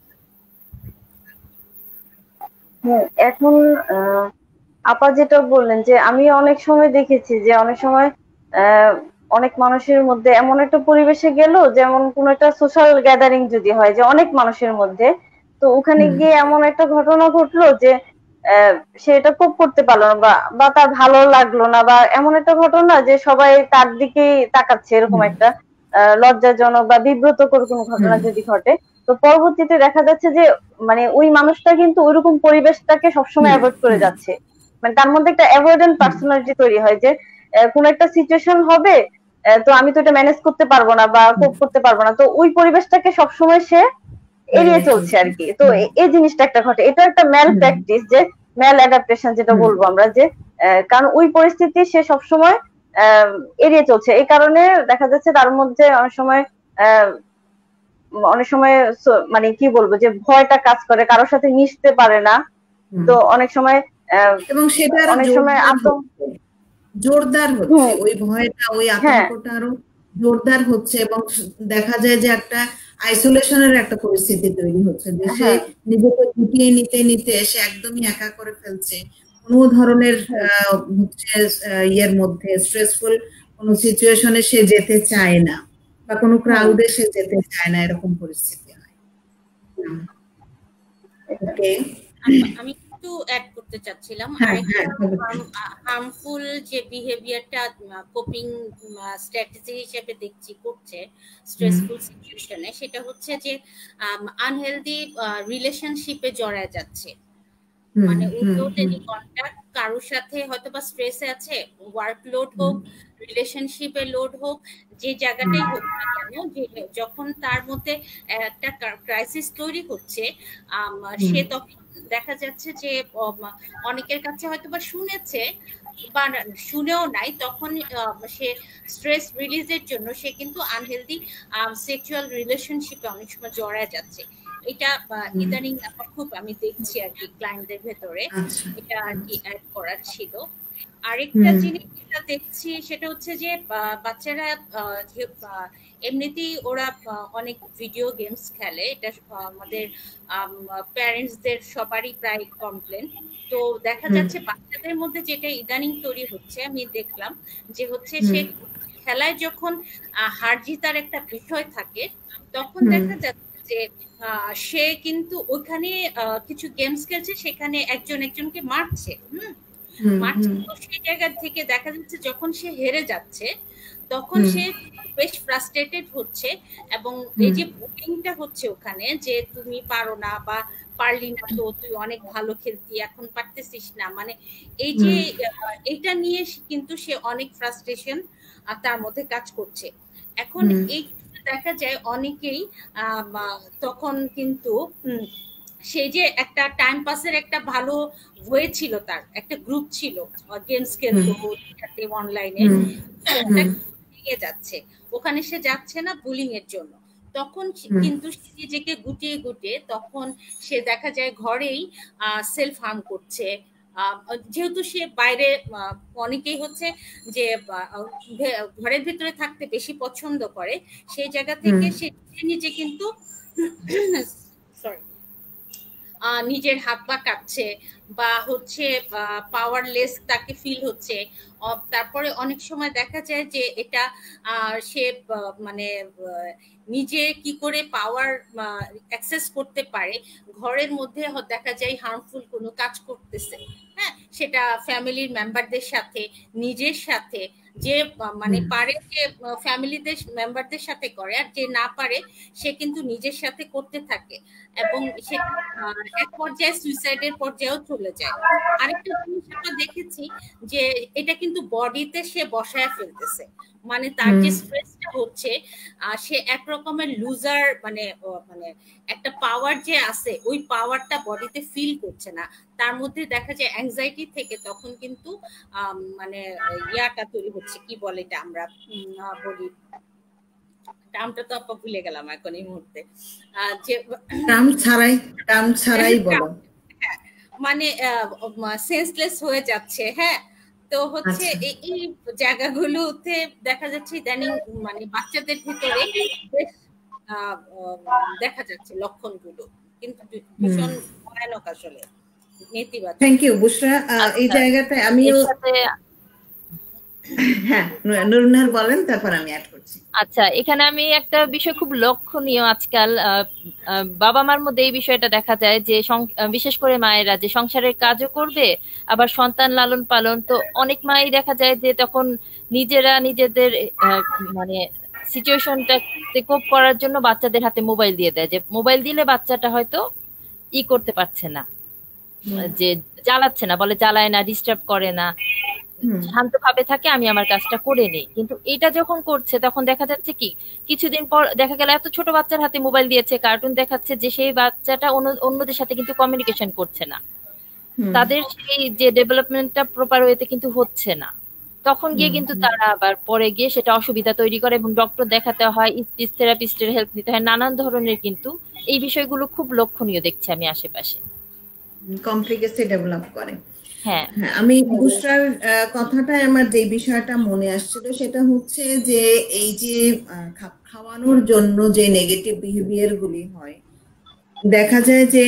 এখন আপা যেটা বললেন যে আমি অনেক সময় দেখেছি যে অনেক সময় অনেক মানুষের মধ্যে এমন একটা পরিবেশে গেল, যেমন কোন একটা সোশ্যাল গ্যাদারিং যদি হয় যে অনেক মানুষের মধ্যে, তো ওখানে গিয়ে এমন একটা ঘটনা ঘটলো যে সে এটা কোপ করতে পারলো না, বা বা তার ভালো লাগলো না, বা এমন একটা ঘটনা যে সবাই তার দিকেই তাকাচ্ছে, এরকম একটা লজ্জাজনক বা বিব্রতকর কোনো ঘটনা যদি ঘটে, তো পরবর্তীতে দেখা যাচ্ছে যে মানে ওই মানুষটা কিন্তু ওইরকম পরিবেশটাকে সবসময় অ্যাভয়েড করে যাচ্ছে। মানে তার মধ্যে একটা অ্যাভয়েডেন্ট পার্সোনালিটি তৈরি হয় যে কোন একটা সিচুয়েশন হবে, তো আমি তো এটা ম্যানেজ করতে পারবো না বা কোপ করতে পারবো না, তো ওই পরিবেশটাকে সবসময় সে এড়িয়ে চলছে আর কি। তো এই জিনিসটা একটা ঘটে, এটা একটা ম্যাল প্র্যাকটিস, যে ম্যাল অ্যাডাপ্টেশন যেটা বলবো আমরা, যে কারণ ওই পরিস্থিতি সে সবসময় এড়িয়ে চলছে। এই কারণে দেখা যাচ্ছে তার মধ্যে অনেক সময় অনেক সময় মানে কি বলবো যে ভয়টা কাজ করে, কারোর সাথে মিশতে পারে না। তো অনেক সময় এবং সেটা অনেক সময় আতঙ্ক জোরদার হচ্ছে, ওই ভয়টা, ওই আতঙ্কটা আরো জোরদার হচ্ছে, এবং দেখা যায় যে একটা আইসোলেশনের একটা পরিস্থিতি তৈরি হচ্ছে, যে সে নিজেকে গুটিয়ে নিতে নিতে সে একদমই একা করে ফেলছে, কোনো ধরনের হচ্ছে ইয়ের মধ্যে স্ট্রেসফুল কোনো সিচুয়েশনে সে যেতে চায় না, বা কোনো ক্রাউডে সে যেতে চায় না, এরকম পরিস্থিতি হয়। ওকে, আমি একটু অ্যাড করতে চাচ্ছিলাম, হার্মফুল যে বিহেভিয়ারটা কোপিং স্ট্র্যাটেজি হিসেবে দেখছি করছে স্ট্রেসফুল সিচুয়েশনে, সেটা হচ্ছে যে আনহেলদি রিলেশনশিপে জড়ায় যাচ্ছে। মানে উইদাউট এনি কন্ট্যাক্ট কারোর সাথে হয়তো বা স্ট্রেসে আছে, ওয়ার্কলোড হোক, রিলেশনশিপে লোড হোক, যে জায়গাটাই হোক না কেন, যে যখন তার মধ্যে একটা ক্রাইসিস তৈরি হচ্ছে, সে তখন দেখা যাচ্ছে যে অনেকের কাছে হয়তো বা শুনেছে বা শুনেও নাই, তখন সে স্ট্রেস রিলিজের জন্য সে কিন্তু আনহেলদি সেক্সুয়াল রিলেশনশিপে অনেক সময় জড়ায় যাচ্ছে। এটা ইদানিং খুব আমি দেখছি আর কি ক্লায়েন্টদের ভেতরে, এটা আর কি অ্যাড করার ছিল। আরেকটা জিনিস যেটা দেখছি সেটা হচ্ছে যে বাচ্চারা এমনিতেই ওরা অনেক ভিডিও গেমস খেলে, এটা আমাদের প্যারেন্টসদের সবারই প্রায় কমপ্লেন। তো দেখা যাচ্ছে বাচ্চাদের মধ্যে যেটা ইদানিং তৈরি হচ্ছে, আমি দেখলাম যে হচ্ছে সে খেলায় যখন হার জিতার একটা বিষয় থাকে তখন দেখা যাচ্ছে যে সে কিন্তু ওখানে কিছু গেমস খেলছে, সেখানে একজন একজনকে মারছে, হুম মারছে। তো সেই জায়গা থেকে দেখা যাচ্ছে যখন সে হেরে যাচ্ছে তখন সে বেশ ফ্রাস্ট্রেটেড হচ্ছে, এবং এই যে বুলিংটা হচ্ছে ওখানে যে তুমি পারো না বা পারলি না, তো তুই অনেক ভালো খেলতি এখন পারতেছিস না, মানে এই যে এইটা নিয়ে কিন্তু সে অনেক ফ্রাস্ট্রেশন তার মধ্যে কাজ করছে। এখন এই দেখা যায় অনেকেই তখন কিন্তু সেই যে একটা টাইম পাসের একটা ভালো ওয়ে ছিল, তার একটা গ্রুপ ছিল, গেমস খেলতো অনলাইনে, যাচ্ছে ওখানে সে যাচ্ছে না বুলিং এর জন্য, তখন কিন্তু নিজেকে গুটিয়ে গুটিয়ে তখন সে দেখা যায় ঘরেই সেলফ হার্ম করছে। যেহেতু সে বাইরে, অনেকেই হচ্ছে যে ঘরের ভিতরে থাকতে বেশি পছন্দ করে, সেই জায়গা থেকে সে নিজে কিন্তু সরি নিজের হাত পা কাঁপছে বা হচ্ছে পাওয়ারলেস তাকে ফিল হচ্ছে। তারপরে অনেক সময় দেখা যায় যে এটা সে মানে নিজে কি করে পাওয়ার অ্যাক্সেস করতে পারে, ঘরের মধ্যে দেখা যায় হার্মফুল কোনো কাজ করতেছে, হ্যাঁ সেটা ফ্যামিলির মেম্বারদের সাথে, নিজের সাথে, যে মানে পারে যে ফ্যামিলিদের মেম্বারদের সাথে করে, আর যে না পারে সে কিন্তু নিজের সাথে করতে থাকে, এবং সে এক পর্যায়ে সুইসাইডের পর্যায়েও চলে যায়। আরেকটা জিনিস আমরা দেখেছি যে এটা কিন্তু বডিতে সে বসায় ফেলতেছে, মানে তার যে স্ট্রেসটা হচ্ছে সে এক রকমের লুজার, মানে মানে একটা পাওয়ার যে আছে ওই পাওয়ারটা বডিতে ফিল করছে না, তার মধ্যে দেখা যায় অ্যাংজাইটি থেকে তখন কিন্তু মানে ইয়াটা তৈরি হচ্ছে, কি বলে এটা আমরা বলি, টার্মটা তো আপা ভুলে গেলাম এখন এই মুহূর্তে, যে টার্ম ছাড়াই টার্ম ছাড়াই বলো, মানে সেন্সলেস হয়ে যাচ্ছে। হ্যাঁ, তো হচ্ছে এই জায়গাগুলোতে দেখা যাচ্ছে ইদানিং মানে বাচ্চাদের ভিতরে বেশ দেখা যাচ্ছে লক্ষণগুলো, কিন্তু ভীষণ ভয়ানক আসলে নেতিবাচক। Thank you Bushra. এই জায়গাটায় আমিও হ্যাঁ নুরুন্নাহার বলেন, তারপর আমি অ্যাড করছি। আচ্ছা, এখানে আমি একটা বিষয় খুব লক্ষণীয় আজকাল বাবা মার মধ্যে এই বিষয়টা দেখা যায় যে বিশেষ করে মায়েরা যে সংসারের কাজও করবে আবার সন্তান লালন পালন, তো অনেক মাই দেখা যায় যে তখন নিজেরা নিজেদের মানে সিচুয়েশনটাতে কোপ করার জন্য বাচ্চাদের হাতে মোবাইল দিয়ে দেয়, যে মোবাইল দিলে বাচ্চাটা হয়তো ই করতে পারছে না, যে জ্বালাচ্ছে না, বলে জ্বালায় না, ডিস্টার্ব করে না, শান্তভাবে থাকে, আমি আমার কাজটা করে নেই। কিন্তু এটা যখন করছে তখন দেখা যাচ্ছে কি কিছুদিন পর দেখা গেল এত ছোট বাচ্চার হাতে মোবাইল দিয়েছে, কার্টুন দেখাচ্ছে, যে সেই বাচ্চাটা অন্যদের সাথে কিন্তু কমিউনিকেশন করছে না, তাদের সেই যে ডেভেলপমেন্টটা প্রপার ওয়েতে কিন্তু হচ্ছে না, তখন গিয়ে কিন্তু তারা আবার পরে গিয়ে সেটা অসুবিধা তৈরি করে এবং ডক্টর দেখাতে হয়, স্পিচ থেরাপিস্টের হেল্প নিতে হয়, নানান ধরনের কিন্তু এই বিষয়গুলো খুব লক্ষণীয় দেখছি আমি আশেপাশে, কমপ্লিকেসি ডেভেলপ করে। হ্যাঁ, আমি বুশরার কথাটায় আমার যে বিষয়টা মনে আসছিল সেটা হচ্ছে যে এই যে খাপ খাওয়ানোর জন্য যে নেগেটিভ বিহেভিয়ার গুলি হয়, দেখা যায় যে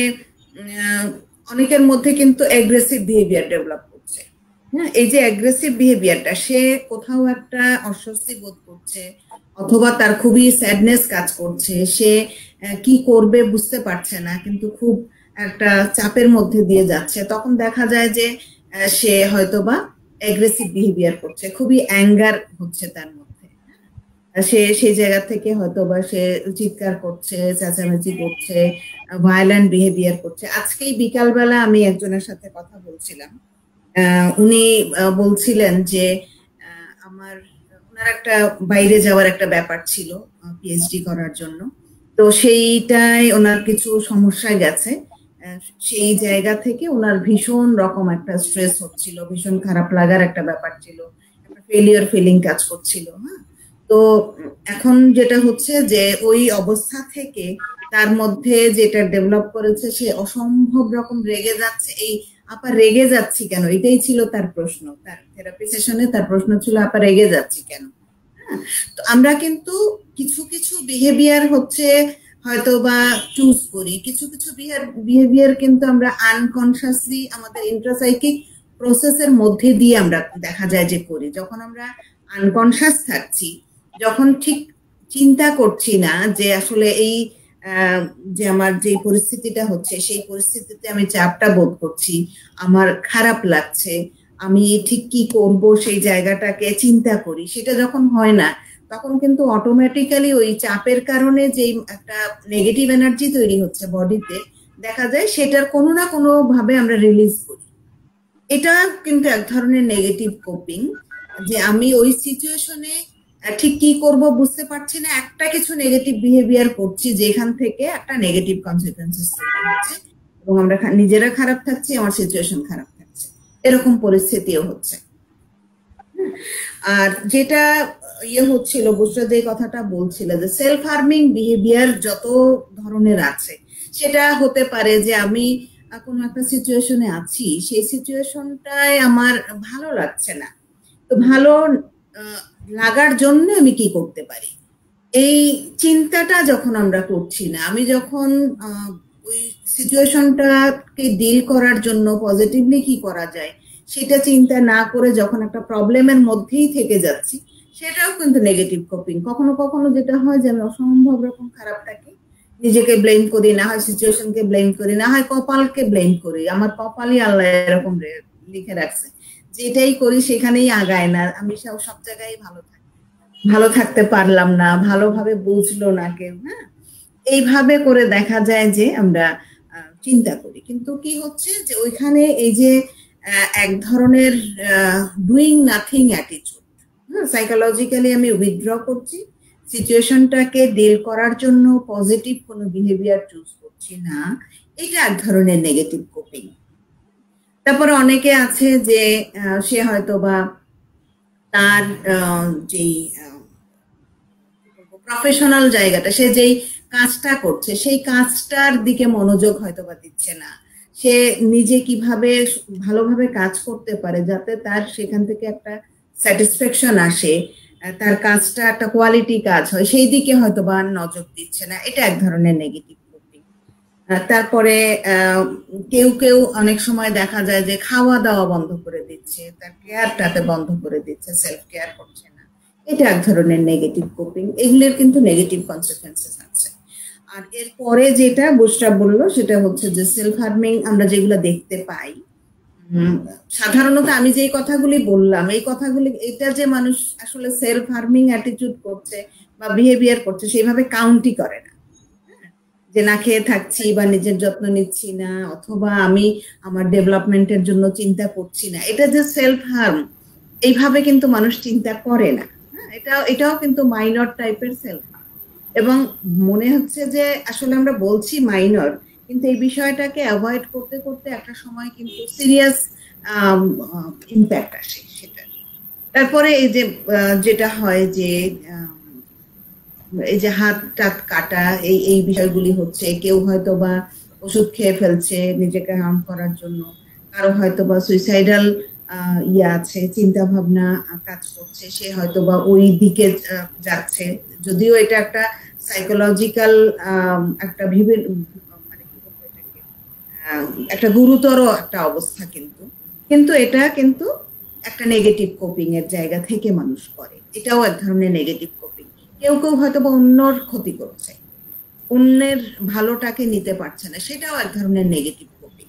অনেকের মধ্যে কিন্তু অ্যাগ্রেসিভ বিহেভিয়ার ডেভেলপ করছে। হ্যাঁ, এই যে অ্যাগ্রেসিভ বিহেভিয়ারটা, সে কোথাও একটা অস্বস্তি বোধ করছে অথবা তার খুবই স্যাডনেস কাজ করছে, সে কি করবে বুঝতে পারছে না, কিন্তু খুব একটা চাপের মধ্যে দিয়ে যাচ্ছে, তখন দেখা যায় যে সে হয়তোবা অ্যাগ্রেসিভ বিহেভিয়ার করছে, খুবই অ্যাঙ্গার হচ্ছে তার মধ্যে, সে সেই জায়গা থেকে হয়তোবা সে চিৎকার করছে, চেঁচামেচি করছে, ভায়োলেন্ট বিহেভিয়ার করছে। আজকেই বিকালবেলা আমি একজনের সাথে কথা বলছিলাম, উনি বলছিলেন যে আমার ওনার একটা বাইরে যাওয়ার একটা ব্যাপার ছিল পিএইচডি করার জন্য, তো সেইটাই ওনার কিছু সমস্যায় গেছে, সেই জায়গা থেকে ওনার ভীষণ রকম একটা স্ট্রেস হচ্ছিল, ভীষণ খারাপ লাগার একটা ব্যাপার ছিল, একটা ফেলিয়ার ফিলিং কাজ করছিল। হ্যাঁ, তো এখন যেটা হচ্ছে যে ওই অবস্থা থেকে তার মধ্যে যেটা ডেভেলপ করেছে, সে অসম্ভব রকম রেগে যাচ্ছে, এই আপা রেগে যাচ্ছি কেন, এটাই ছিল তার প্রশ্ন। তার থেরাপি সেশনে তার প্রশ্ন ছিল আপা রেগে যাচ্ছি কেন। হ্যাঁ, তো আমরা কিন্তু কিছু কিছু বিহেভিয়ার হচ্ছে হয়তো বা চুজ করি, কিছু কিছু বিহেভিয়ার কিন্তু আমরা আনকনসিয়াসলি আমাদের ইন্ট্রাসাইকিক প্রসেসের মধ্যে দিয়ে আমরা দেখা যায় যে করি। যখন আমরা আনকনসিয়াস থাকছি, যখন ঠিক চিন্তা করছি না যে আসলে এই যে আমার যে পরিস্থিতিটা হচ্ছে সেই পরিস্থিতিতে আমি চাপটা বোধ করছি, আমার খারাপ লাগছে, আমি ঠিক কি করব সেই জায়গাটাকে চিন্তা করি, সেটা যখন হয় না তখন কিন্তু অটোমেটিক্যালি ওই চাপের কারণে যে একটা নেগেটিভ এনার্জি তৈরি হচ্ছে বডিতে, দেখা যায় সেটার কোনো না কোনো ভাবে আমরা রিলিজ করি। এটা কিন্তু এক ধরনের নেগেটিভ কোপিং, যে আমি ওই সিচুয়েশনে ঠিক কি করব বুঝতে পারছি না, একটা কিছু নেগেটিভ বিহেভিয়ার করছি যেখান থেকে একটা নেগেটিভ কনসিকুয়েন্সেস তৈরি হচ্ছে এবং আমরা নিজেরা খারাপ থাকছি, আমার সিচুয়েশন খারাপ থাকছে, এরকম পরিস্থিতিও হচ্ছে। আর যেটা ইয়ে হচ্ছিল, বুঝতে যে কথাটা বলছিল যে সেলফ হার্মিং বিহেভিয়ার যত ধরনের আছে, সেটা হতে পারে যে আমি কোনো একটা সিচুয়েশনে আছি, সেই সিচুয়েশনটায় আমার ভালো লাগছে না, তো ভালো লাগার জন্য আমি কি করতে পারি, এই চিন্তাটা যখন আমরা করছি না, আমি যখন ওই সিচুয়েশনটাকে ডিল করার জন্য পজিটিভলি কি করা যায় সেটা চিন্তা না করে যখন একটা প্রবলেমের মধ্যেই থেকে যাচ্ছি, সেটাও কিন্তু নেগেটিভ কোপিং। কখনো কখনো যেটা হয় যে আমি অসম্ভব রকম খারাপ থাকি, নিজেকে ব্লেম করি, না হয় সিচুয়েশনকে ব্লেম করি, না হয় কপালকে ব্লেম করি, আমার কপালই আল্লাহ এরকম লিখে রাখছে, যেটাই করি সেখানেই আগায় না, আমি সব সব জায়গায় ভালো থাকি, ভালো থাকতে পারলাম না, ভালোভাবে বুঝলো না কেউ। হ্যাঁ, এইভাবে করে দেখা যায় যে আমরা চিন্তা করি, কিন্তু কি হচ্ছে যে ওইখানে এই যে এক ধরনের ডুইং নাথিং অ্যাটিটিউড, হ্যাঁ, সাইকোলজিক্যালি আমি উইথড্র করছি, সিচুয়েশনটাকে ডিল করার জন্য পজিটিভ কোনো বিহেভিয়ার চুজ করছি না, এটা এক ধরনের নেগেটিভ কোপিং। তারপরে অনেকে আছে যে সে হয়তো বা তার যেই প্রফেশনাল জায়গাটা, সে যেই কাজটা করছে সেই কাজটার দিকে মনোযোগ হয়তো বা দিচ্ছে না, সে নিজে কিভাবে ভালোভাবে কাজ করতে পারে যাতে তার সেখান থেকে একটা স্যাটিসফ্যাকশন আসে, তার কাজটা একটা কোয়ালিটি কাজ হয়, সেই দিকে হয়তো বা নজর দিচ্ছে না, এটা এক ধরনের নেগেটিভ কোপিং। তারপরে কেউ কেউ অনেক সময় দেখা যায় যে খাওয়া দাওয়া বন্ধ করে দিচ্ছে, তার কেয়ারটাতে বন্ধ করে দিচ্ছে, সেলফ কেয়ার করছে না, এটা এক ধরনের নেগেটিভ কোপিং। এগুলোর কিন্তু নেগেটিভ কনসিকুয়েন্সেস আছে। আর এরপরে যেটা বুশরা বললো সেটা হচ্ছে যে সেলফ হার্মিং আমরা যেগুলো দেখতে পাই, সাধারণত আমি যে কথাগুলি বললাম এই কথাগুলি, এটা যে মানুষ আসলে সেলফ হার্মিং অ্যাটিটিউড করছে বা বিহেভিয়ার করছে সেইভাবে কাউন্টই করে না, যে না খেয়ে থাকছি বা নিজের যত্ন নিচ্ছি না, অথবা আমি আমার ডেভেলপমেন্টের জন্য চিন্তা করছি না, এটা যে সেলফ হার্ম এইভাবে কিন্তু মানুষ চিন্তা করে না। এটা এটাও কিন্তু মাইনর টাইপের সেলফ হার্ম, এবং মনে হচ্ছে যে আসলে আমরা বলছি মাইনর, কিন্তু এই বিষয়টাকে অ্যাভয়েড করতে করতে একটা সময় কিন্তু সিরিয়াস ইম্প্যাক্ট আসে সেটা। তারপরে এই যে যেটা হয় যে এই যে হাত টাত কাটা, এই এই বিষয়গুলি হচ্ছে, কেউ হয়তো বা ওষুধ খেয়ে ফেলছে নিজেকে হার্ম করার জন্য, কারো হয়তো বা সুইসাইডাল ইয়ে আছে, চিন্তা ভাবনা কাজ করছে, সে হয়তো বা ওই দিকে যাচ্ছে, যদিও এটা একটা সাইকোলজিক্যাল একটা ভিভে মানে কি বলবো এটাকে একটা গুরুতর একটা অবস্থা, কিন্তু কিন্তু এটা কিন্তু একটা নেগেটিভ কোপিং এর জায়গা থেকে মানুষ করে, এটাও এক ধরনের নেগেটিভ কোপিং। কেউ কেউ হয়তো বা অন্যর ক্ষতি করছে, অন্যের ভালোটাকে নিতে পারছে না, সেটাও এক ধরনের নেগেটিভ কোপিং।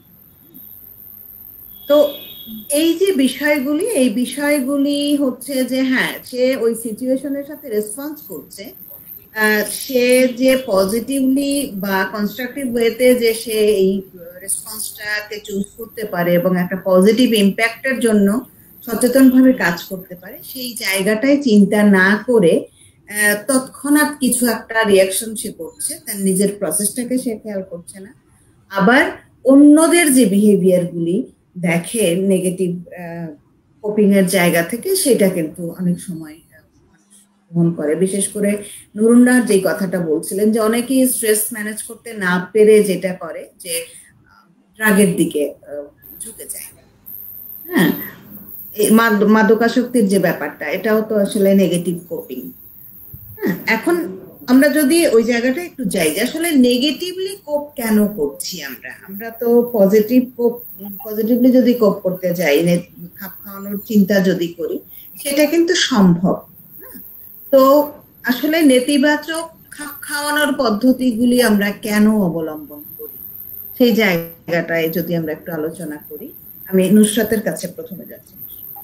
তো এই যে বিষয়গুলি, এই বিষয়গুলি হচ্ছে যে হ্যাঁ, সে ওই সিচুয়েশনের সাথে রেসপন্স করছে, সে যে পজিটিভলি বা কনস্ট্রাকটিভ ওয়েতে যে সে এই রেসপন্সটাকে চুজ করতে পারে এবং একটা পজিটিভ ইম্প্যাক্টের জন্য সচেতনভাবে কাজ করতে পারে, সেই জায়গাটায় চিন্তা না করে তৎক্ষণাৎ কিছু একটা রিয়াকশন সে করছে, তার নিজের প্রসেসটাকে সে খেয়াল করছে না, আবার অন্যদের যে বিহেভিয়ার গুলি দেখে নেগেটিভ কোপিং এর জায়গা থেকে, সেটা কিন্তু অনেক সময় গ্রহণ করে। বিশেষ করে নুরুন্নার যে কথাটা বলছিলেন যে অনেকেই স্ট্রেস ম্যানেজ করতে না পেরে যেটা করে যে ড্রাগের দিকে ঝুঁকে যায়। হ্যাঁ, মাদকাসক্তির যে ব্যাপারটা, এটাও তো আসলে নেগেটিভ কোপিং। হ্যাঁ, এখন আমরা যদি ওই জায়গাটা একটু যাই যে আসলে নেগেটিভলি কোপ কেন করছি আমরা আমরা তো পজিটিভ কোপ পজিটিভলি যদি কোপ করতে যাই, খাপ খাওয়ানোর চিন্তা যদি করি, সেটা কিন্তু সম্ভব। তো আসলে নেতিবাচক খাপ খাওয়ানোর পদ্ধতিগুলি আমরা কেন অবলম্বন করি, সেই জায়গাটায় যদি আমরা একটু আলোচনা করি। আমি নুসরাতের কাছে প্রথমে যাচ্ছি।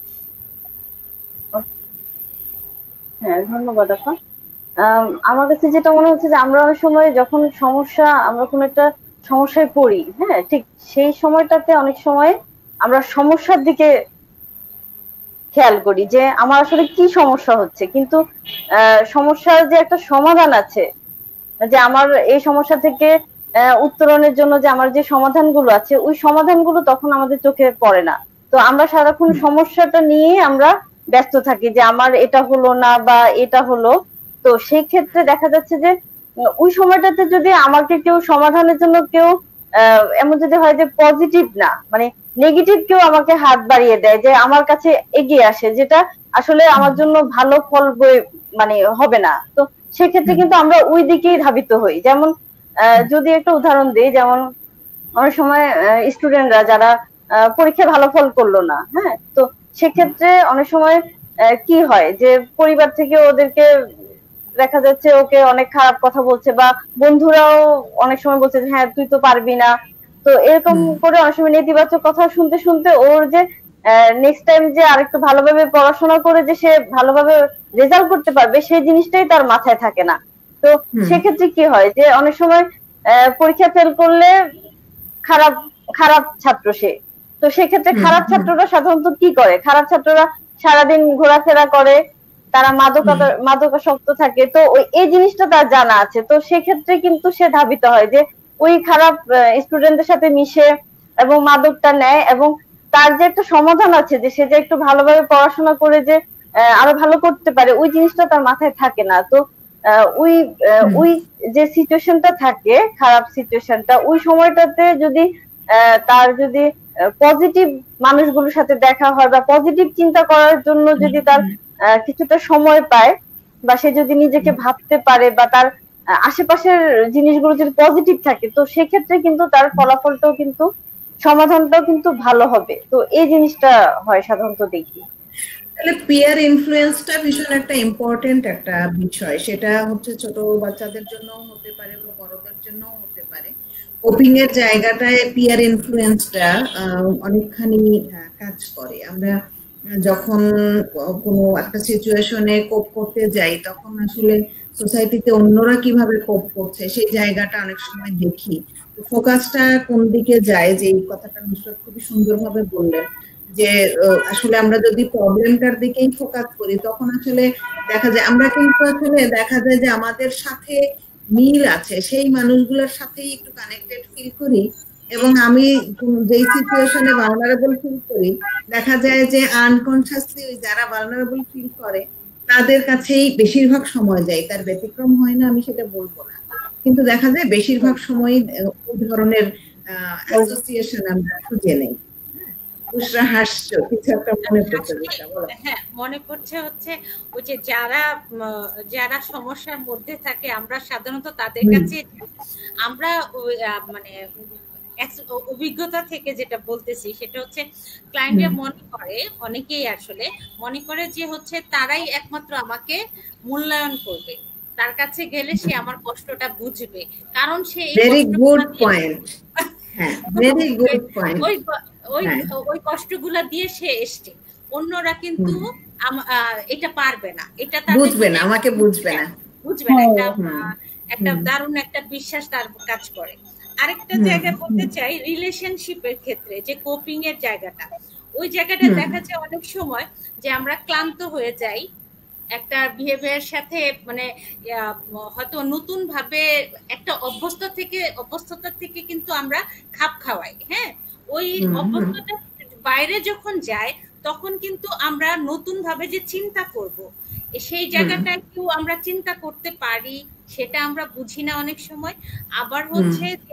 হ্যাঁ, ধন্যবাদ আপা। আমার কাছে যেটা মনে হচ্ছে যে আমরা অনেক সময় যখন সমস্যা আমরা কোন একটা সমস্যায় পড়ি, হ্যাঁ, ঠিক সেই সময়টাতে অনেক সময় আমরা সমস্যার দিকে খেয়াল করি যে আমার আসলে কি সমস্যা হচ্ছে, কিন্তু সমস্যার যে একটা সমাধান আছে, যে আমার এই সমস্যা থেকে উত্তরণের জন্য যে আমার যে সমাধানগুলো আছে, ওই সমাধানগুলো তখন আমাদের চোখে পড়ে না। তো আমরা সারাক্ষণ সমস্যাটা নিয়ে আমরা ব্যস্ত থাকি যে আমার এটা হলো না বা এটা হলো। তো সেই ক্ষেত্রে দেখা যাচ্ছে যে ওই সময়টাতে যদি আমাকে কেউ সমাধানের জন্য কেউ আহ এমন যদি হয় যে পজিটিভ না, মানে নেগেটিভ কেউ আমাকে হাত বাড়িয়ে দেয়, যে আমার কাছে এগিয়ে আসে, যেটা আসলে আমার জন্য ভালো ফল বয়ে মানে হবে না, তো সেক্ষেত্রে কিন্তু আমরা ওই দিকেই ধাবিত হই। যেমন যদি একটা উদাহরণ দিই, যেমন অনেক সময় স্টুডেন্টরা যারা পরীক্ষায় ভালো ফল করলো না, হ্যাঁ, তো সেক্ষেত্রে অনেক সময় কি হয় যে পরিবার থেকে ওদেরকে দেখা যাচ্ছে ওকে অনেক খারাপ কথা বলছে, বা বন্ধুরাও অনেক সময় বলছে যে হ্যাঁ তুই তো পারবি না। তো এরকম করে অনেক সময় নেতিবাচক কথা শুনতে শুনতে ওর যে নেক্সট টাইম যে আরেকটু ভালোভাবে পড়াশোনা করে যে সে ভালোভাবে রেজাল্ট করতে পারবে, সেই জিনিসটাই তার মাথায় থাকে না। তো সেক্ষেত্রে কি হয় যে অনেক সময় পরীক্ষা ফেল করলে খারাপ খারাপ ছাত্র সে, তো সেক্ষেত্রে খারাপ ছাত্ররা সাধারণত কি করে, খারাপ ছাত্ররা সারাদিন ঘোরাফেরা করে, তারা মাদকতা মাদকাসক্ত থাকে। তো ওই এই জিনিসটা তার জানা আছে, তো সেক্ষেত্রে কিন্তু সে ধাবিত হয় যে ওই খারাপ স্টুডেন্টদের সাথে মিশে এবং মাদকটা নেয়, এবং তার যে একটা সমাধান আছে যে সে যে একটু ভালোভাবে পড়াশোনা করে যে আরো ভালো করতে পারে, ওই জিনিসটা তার মাথায় থাকে না। তো ওই ওই যে সিচুয়েশনটা থাকে, খারাপ সিচুয়েশনটা, ওই সময়টাতে যদি তার যদি পজিটিভ মানুষগুলোর সাথে দেখা হয় বা পজিটিভ চিন্তা করার জন্য যদি তার কিছুটা সময় পায়, বা সে যদি নিজেকে ভাবতে পারে, বা তার আশেপাশের জিনিসগুলো যদি পজিটিভ থাকে, তো সেক্ষেত্রে কিন্তু তার ফলাফলটাও কিন্তু সমাধানটাও কিন্তু ভালো হবে। তো এই জিনিসটা হয় সাধারণত দেখি। তাহলে পিয়ার ইনফ্লুয়েন্সটা ভীষণ একটা ইম্পর্টেন্ট একটা বিষয়। সেটা হচ্ছে ছোট বাচ্চাদের জন্য হতে পারে বা বড়দের জন্য হতে পারে। কোপিং এর জায়গাটায় পিয়ার ইনফ্লুয়েন্সটা অনেকখানি কাজ করে। আমরা যখন কোনো একটা সিচুয়েশনে কোপ করতে যাই, তখন আসলে সোসাইটিতে অন্যরা কিভাবে কোপ করছে সেই জায়গাটা অনেক সময় দেখি। ফোকাসটা কোন দিকে যায়, যে এই কথাটা নুসরাত খুবই সুন্দরভাবে বললেন, যে আসলে আমরা যদি প্রবলেমটার দিকেই ফোকাস করি, তখন আসলে দেখা যায় আমরা কিন্তু আসলে দেখা যায় যে আমাদের সাথে মিল আছে সেই মানুষগুলোর সাথেই একটু কানেক্টেড ফিল করি, এবং আমি যেই সিচুয়েশনে ভালনারেবল ফিল করি, দেখা যায় যে আনকনসিয়াসলি ওই যারা ভালনারেবল ফিল করে তাদের কাছেই বেশিরভাগ সময় যায়। তার ব্যতিক্রম হয় না আমি সেটা বলবো না, কিন্তু দেখা যায় বেশিরভাগ সময় ওই ধরনের অ্যাসোসিয়েশন আমরা খুঁজে নেই। হ্যাঁ, মনে পড়ছে হচ্ছে ওই যে যারা যারা সমস্যার মধ্যে থাকে, আমরা সাধারণত তাদের কাছে আমরা মানে অভিজ্ঞতা থেকে যেটা বলতেছি সেটা হচ্ছে ক্লায়েন্টরা মনে করে, অনেকেই আসলে মনে করে যে হচ্ছে তারাই একমাত্র আমাকে মূল্যায়ন করবে, তার কাছে গেলে সে আমার কষ্টটা বুঝবে, কারণ সে ভেরি গুড পয়েন্ট। হ্যাঁ, ভেরি গুড পয়েন্ট। ওই ওই ওই কষ্টগুলা দিয়ে সে এসছে, অন্যরা কিন্তু এটা পারবে না, এটা বুঝবে না, আমাকে বুঝবে না বুঝবে না একটা একটা দারুণ একটা বিশ্বাস তার কাজ করে। আরেকটা জায়গা বলতে চাই, রিলেশনশিপের ক্ষেত্রে যে কোপিং এর জায়গাটা, ওই জায়গাটা দেখা যায় অনেক সময় যে আমরা ক্লান্ত হয়ে যাই একটা বিহেভিয়ার সাথে, মানে হয়তো নতুন ভাবে একটা অভ্যস্ত থেকে অভ্যস্ততা থেকে কিন্তু আমরা খাপ খাওয়াই। হ্যাঁ, ওই অভ্যস্ততা বাইরে যখন যায় তখন কিন্তু আমরা নতুন ভাবে যে চিন্তা করব, সেই জায়গাটা একটু আমরা চিন্তা করতে পারি, সেটা আমরা বুঝি না অনেক সময়। আবার হচ্ছে যে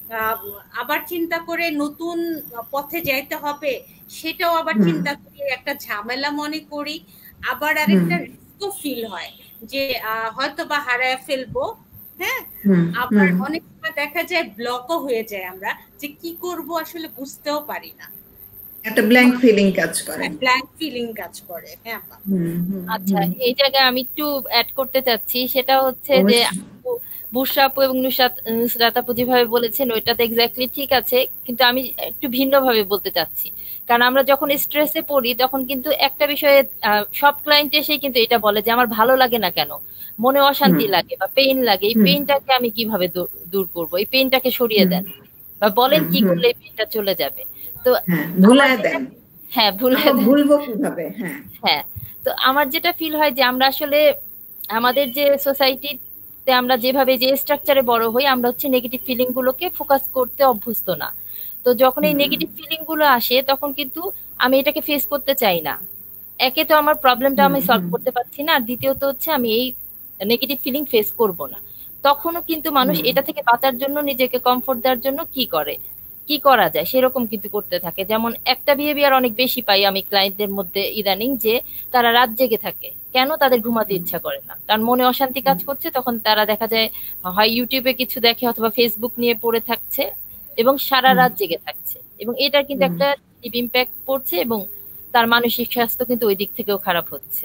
আবার চিন্তা করে নতুন পথে যাইতে হবে, সেটাও আবার চিন্তা করি, একটা ঝামেলা মনে করি। আবার আরেকটা রিস্কও ফিল হয় যে হয়তো বা হারায় ফেলবো। হ্যাঁ, আবার অনেক সময় দেখা যায় ব্লকও হয়ে যায়, আমরা যে কি করব আসলে বুঝতেও পারি না, একটা ব্ল্যাঙ্ক ফিলিং কাজ করে, ব্ল্যাঙ্ক ফিলিং কাজ করে। হ্যাঁ, আচ্ছা, এই জায়গায় আমি একটু অ্যাড করতে চাচ্ছি, সেটা হচ্ছে যে বুশরা আপু এবং নুসরাত নুসরাত আপু যেভাবে বলেছেন ওইটাতে এক্স্যাক্টলি ঠিক আছে, কিন্তু আমি একটু ভিন্নভাবে বলতে চাচ্ছি। কারণ আমরা যখন স্ট্রেসে পড়ি তখন কিন্তু একটা বিষয়ে সব ক্লায়েন্ট এসেই কিন্তু এটা বলে যে আমার ভালো লাগে না কেন, মনে অশান্তি লাগে বা পেইন লাগে, এই পেইনটাকে আমি কিভাবে দূর করব, এই পেইনটাকে সরিয়ে দেন বা বলেন কি করলে এই পেইনটা চলে যাবে। তো ভুলায় দেন। হ্যাঁ, ভুলায় দেন, ভুলবো কিভাবে। হ্যাঁ হ্যাঁ তো আমার যেটা ফিল হয় যে আমরা আসলে আমাদের যে সোসাইটিতে আমরা যেভাবে যে স্ট্রাকচারে বড় হই, আমরা হচ্ছে নেগেটিভ ফিলিং গুলোকে ফোকাস করতে অভ্যস্ত না। তো যখন এই নেগেটিভ ফিলিং গুলো আসে তখন কিন্তু আমি এটাকে ফেস করতে চাই না। একে তো আমার প্রবলেমটা আমি সলভ করতে পারছি না, আর দ্বিতীয়ত হচ্ছে আমি এই নেগেটিভ ফিলিং ফেস করব না। তখনও কিন্তু মানুষ এটা থেকে বাঁচার জন্য নিজেকে কমফোর্ট দেওয়ার জন্য কি করে, কি করা যায় সেরকম কিন্তু করতে থাকে। যেমন একটা বিহেভিয়ার অনেক বেশি পাই আমি ক্লায়েন্টদের মধ্যে ইদানিং, যে তারা রাত জেগে থাকে। কেন? তাদের ঘুমাতে ইচ্ছা করে না, কারণ মনে অশান্তি কাজ করছে। তখন তারা দেখা যায় হয় ইউটিউবে কিছু দেখে অথবা ফেসবুক নিয়ে পড়ে থাকছে এবং সারা রাত জেগে থাকছে, এবং এটার কিন্তু একটা ইম্প্যাক্ট পড়ছে এবং তার মানসিক স্বাস্থ্য কিন্তু ওই দিক থেকেও খারাপ হচ্ছে।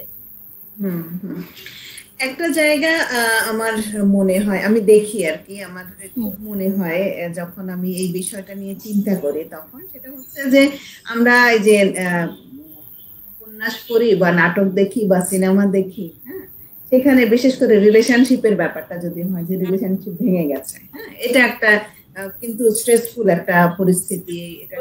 একটা জায়গা আমার মনে হয়, আমি দেখি আর কি, আমার খুব মনে হয় যখন আমি এই বিষয়টা নিয়ে চিন্তা করি তখন, সেটা হচ্ছে যে আমরা এই যে উপন্যাস পড়ি বা নাটক দেখি বা সিনেমা দেখি, হ্যাঁ, সেখানে বিশেষ করে রিলেশনশিপের ব্যাপারটা যদি হয় যে রিলেশনশিপ ভেঙে গেছে, হ্যাঁ, এটা একটা কিন্তু স্ট্রেসফুল একটা পরিস্থিতি।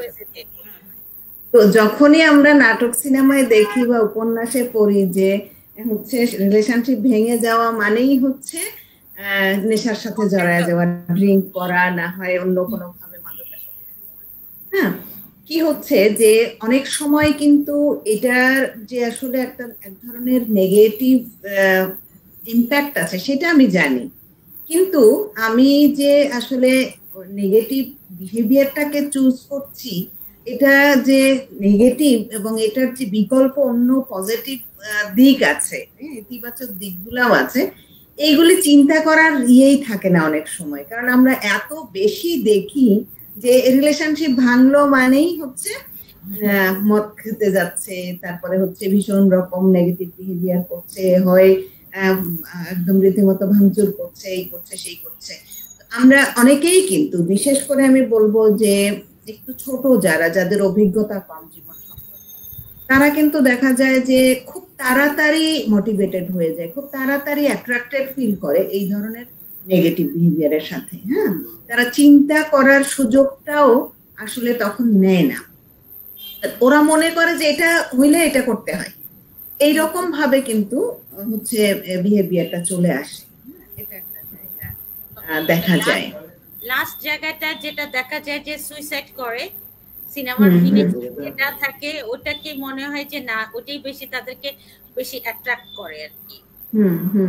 তো যখনই আমরা নাটক সিনেমায় দেখি বা উপন্যাসে পড়ি যে হচ্ছে রিলেশনশিপ ভেঙে যাওয়া মানেই হচ্ছে নেশার সাথে জড়ায় যাওয়া, ড্রিঙ্ক করা, না হয় অন্য কোনো ভাবে মাদকাসক্ত। হ্যাঁ, কি হচ্ছে যে অনেক সময় কিন্তু এটার যে আসলে একটা এক ধরনের নেগেটিভ ইম্প্যাক্ট আছে সেটা আমি জানি, কিন্তু আমি যে আসলে নেগেটিভ বিহেভিয়ারটাকে চুজ করছি, এটা যে নেগেটিভ এবং এটার যে বিকল্প অন্য পজিটিভ দিক আছে, ইতিবাচক দিকগুলোও আছে, এইগুলি চিন্তা করার ইয়েই থাকে না অনেক সময়। কারণ আমরা এত বেশি দেখি যে রিলেশনশিপ ভাঙলো মানেই হচ্ছে মদ খেতে যাচ্ছে, তারপরে হচ্ছে ভীষণ রকম নেগেটিভ বিহেভিয়ার করছে, হয় একদম রীতিমতো ভাঙচুর করছে, এই করছে সেই করছে। আমরা অনেকেই কিন্তু, বিশেষ করে আমি বলবো যে একটু ছোট যারা, যাদের অভিজ্ঞতা কম জীবন সম্পর্কে, তারা কিন্তু দেখা যায় যে খুব তাড়াতাড়ি মোটিভেটেড হয়ে যায়, খুব তাড়াতাড়ি অ্যাট্রাক্টেড ফিল করে এই ধরনের নেগেটিভ বিহেভিয়ারের সাথে। হ্যাঁ, তারা চিন্তা করার সুযোগটাও আসলে তখন নেয় না, ওরা মনে করে যে এটা হইলে এটা করতে হয়, এইরকম ভাবে কিন্তু হচ্ছে বিহেভিয়ারটা চলে আসে। এটা একটা জায়গা দেখা যায়। লাস্ট জায়গাটা যেটা দেখা যায় যে সুইসাইড করে, সিনেমার ফিনে যেটা থাকে ওটাকে মনে হয় যে না, ওটাই বেশি তাদেরকে বেশি অ্যাট্রাক্ট করে আর কি। হুম হুম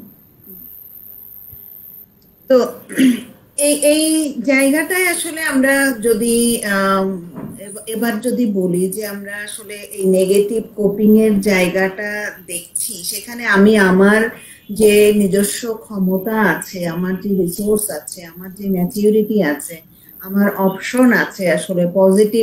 তো এই এই জায়গাটায় আসলে আমরা যদি এবার যদি বলি যে আমরা আসলে এই নেগেটিভ কোপিং এর জায়গাটা দেখছি, সেখানে আমি আমার যে নিজস্ব ক্ষমতা আছে, আমার যে রিসোর্স আছে, আমার যে ম্যাচিউরিটি আছে, আমার অপশন আছে আসলে পজিটিভ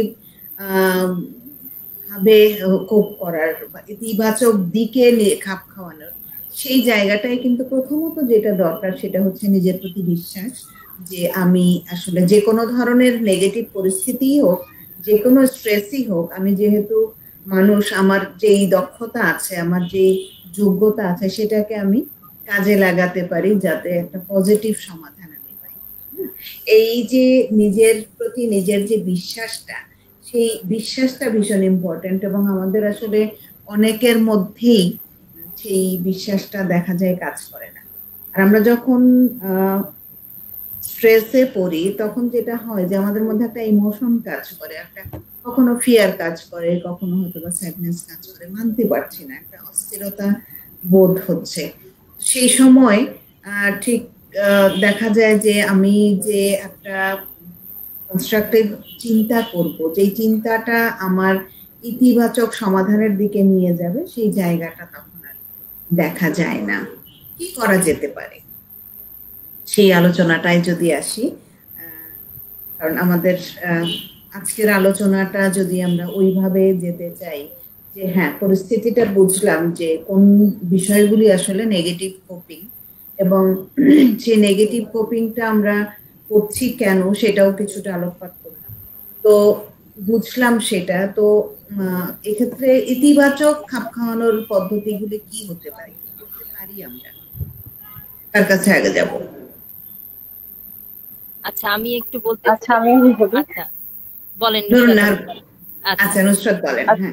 ভাবে কোপ করার, ইতিবাচক দিকে খাপ খাওয়ানোর, সেই জায়গাটায় কিন্তু প্রথমত যেটা দরকার সেটা হচ্ছে নিজের প্রতি বিশ্বাস, যে আমি আসলে যে কোনো ধরনের নেগেটিভ পরিস্থিতি হোক, যে কোনো স্ট্রেসই হোক, আমি যেহেতু মানুষ, আমার যেই দক্ষতা আছে, আমার যেই যোগ্যতা আছে, সেটাকে আমি কাজে লাগাতে পারি যাতে একটা পজিটিভ সমাধান আমি পাই। এই যে নিজের প্রতি নিজের যে বিশ্বাসটা, সেই বিশ্বাসটা ভীষণ ইম্পর্টেন্ট, এবং আমাদের আসলে অনেকের মধ্যেই সেই বিশ্বাসটা দেখা যায় কাজ করে না। আর আমরা যখন স্ট্রেসে পড়ি তখন যেটা হয় যে আমাদের মধ্যে একটা ইমোশন কাজ করে, একটা কখনো ফিয়ার কাজ করে, কখনো হয়তো বা স্যাডনেস কাজ করে, মানতে পারছি না, একটা অস্থিরতা বোধ হচ্ছে। সেই সময় ঠিক দেখা যায় যে আমি যে একটা কনস্ট্রাকটিভ চিন্তা করব, যেই চিন্তাটা আমার ইতিবাচক সমাধানের দিকে নিয়ে যাবে, সেই জায়গাটা তখন আর দেখা যায় না। কি করা যেতে পারে সেই আলোচনাটাই যদি আসি, কারণ আমাদের আজকের আলোচনাটা যদি আমরা ওইভাবে যেতে চাই যে হ্যাঁ পরিস্থিতিটা বুঝলাম যে কোন বিষয়গুলি আসলে নেগেটিভ কোপিং, এবং সেই নেগেটিভ কোপিংটা আমরা করছি কেন সেটাও কিছুটা আলোকপাত করলাম, তো বুঝলাম সেটা। তো এক্ষেত্রে ইতিবাচক খাপ খাওয়ানোর পদ্ধতিগুলি কি হতে পারে, কি করতে পারি আমরা, কার কাছে আগে যাব? আচ্ছা আমি একটু বলতে আচ্ছা আমি আচ্ছা বলেন। আচ্ছা নুসরাত বলেন। হ্যাঁ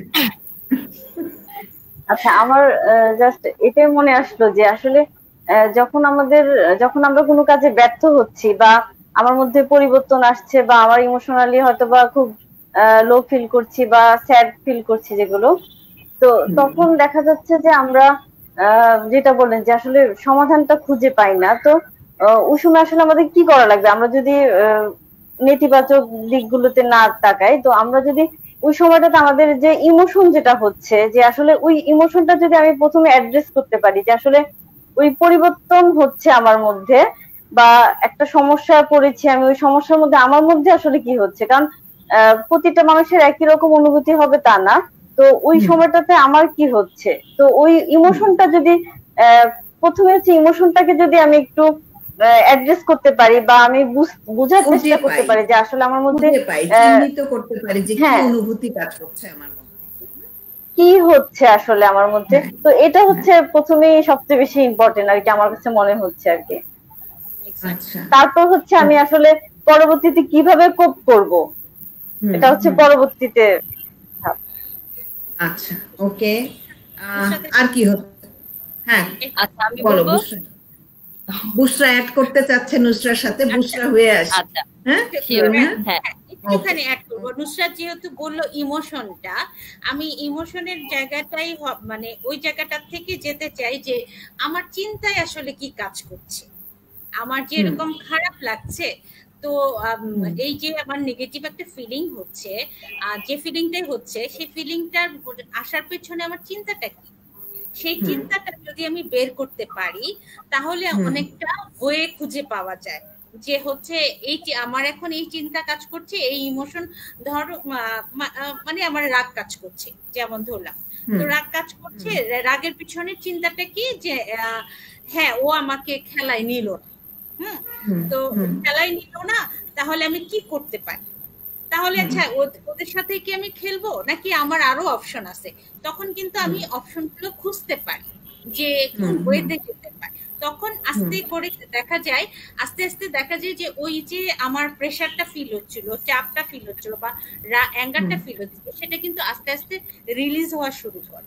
আচ্ছা আমার জাস্ট এটাই মনে আসলো যে আসলে যখন আমাদের যখন আমরা কোনো কাজে ব্যর্থ হচ্ছি বা আমার মধ্যে পরিবর্তন আসছে বা আমার ইমোশনালি হয়তো বা খুব লো ফিল করছি বা স্যাড ফিল করছি যেগুলো, তো তখন দেখা যাচ্ছে যে আমরা যেটা বললেন যে আসলে সমাধানটা খুঁজে পাই না। তো ওই সময় আসলে আমাদের কি করা লাগবে? আমরা যদি নেতিবাচক দিকগুলোতে না তাকাই, তো আমরা যদি ওই সময়টাতে আমাদের যে ইমোশন যেটা হচ্ছে, যে আসলে ওই ইমোশনটা যদি আমি প্রথমে অ্যাড্রেস করতে পারি যে আসলে ওই পরিবর্তন হচ্ছে আমার মধ্যে বা একটা সমস্যায় পড়েছি আমি, ওই সমস্যার মধ্যে আমার মধ্যে আসলে কি হচ্ছে, কারণ প্রতিটা মানুষের একই রকম অনুভূতি হবে তা না, তো ওই সময়টাতে আমার কি হচ্ছে, তো ওই ইমোশনটা যদি প্রথমে হচ্ছে ইমোশনটাকে যদি আমি একটু অ্যাড্রেস করতে পারি বা আমি বুঝার চেষ্টা করতে পারি যে আসলে আমার মধ্যে চিহ্নিত করতে পারি যে কি অনুভূতি কাজ করছে আমার মধ্যে, কি হচ্ছে আসলে আমার মধ্যে, তো এটা হচ্ছে প্রথমেই সবচেয়ে বেশি ইম্পর্টেন্ট আর কি আমার কাছে মনে হচ্ছে আর কি। তারপর হচ্ছে আমি আসলে পরবর্তীতে কিভাবে কোপ করব, এটা হচ্ছে পরবর্তীতে। আচ্ছা ওকে, আর কি হচ্ছে? হ্যাঁ আচ্ছা আমি বলবো। বুশরা অ্যাড করতে চাচ্ছে নুসরার সাথে, বুশরা হয়ে আসে। আচ্ছা হ্যাঁ হ্যাঁ একটুখানি অ্যাড করবো। নুসরাত যেহেতু বললো ইমোশনটা, আমি ইমোশনের জায়গাটাই মানে ওই জায়গাটা থেকে যেতে চাই যে আমার চিন্তায় আসলে কি কাজ করছে, আমার যে এরকম খারাপ লাগছে, তো এই যে আমার নেগেটিভ একটা ফিলিং হচ্ছে, যে ফিলিংটাই হচ্ছে সেই ফিলিংটার আসার পেছনে আমার চিন্তাটা কি, সেই চিন্তাটা যদি আমি বের করতে পারি তাহলে অনেকটা ওয়ে খুঁজে পাওয়া যায় যে হচ্ছে এই যে আমার এখন এই চিন্তা কাজ করছে, এই ইমোশন ধরো মানে আমার রাগ কাজ করছে, যেমন ধরলাম তো রাগ কাজ করছে, রাগের পিছনের চিন্তাটা কি যে হ্যাঁ ও আমাকে খেলায় নিল না, হুম তো খেলায় নিল না, তাহলে আমি কি করতে পারি, তাহলে আচ্ছা ওদের সাথে কি আমি খেলবো নাকি আমার আরো অপশন আছে, তখন কিন্তু আমি অপশনগুলো খুঁজতে পারি যে কোন ওয়েতে যেতে পারি। তখন আস্তে করে দেখা যায় আস্তে আস্তে দেখা যায় যে ওই যে আমার প্রেশারটা ফিল হচ্ছিল, চাপটা ফিল হচ্ছিল বা অ্যাঙ্গারটা ফিল হচ্ছিল, সেটা কিন্তু আস্তে আস্তে রিলিজ হওয়া শুরু করে।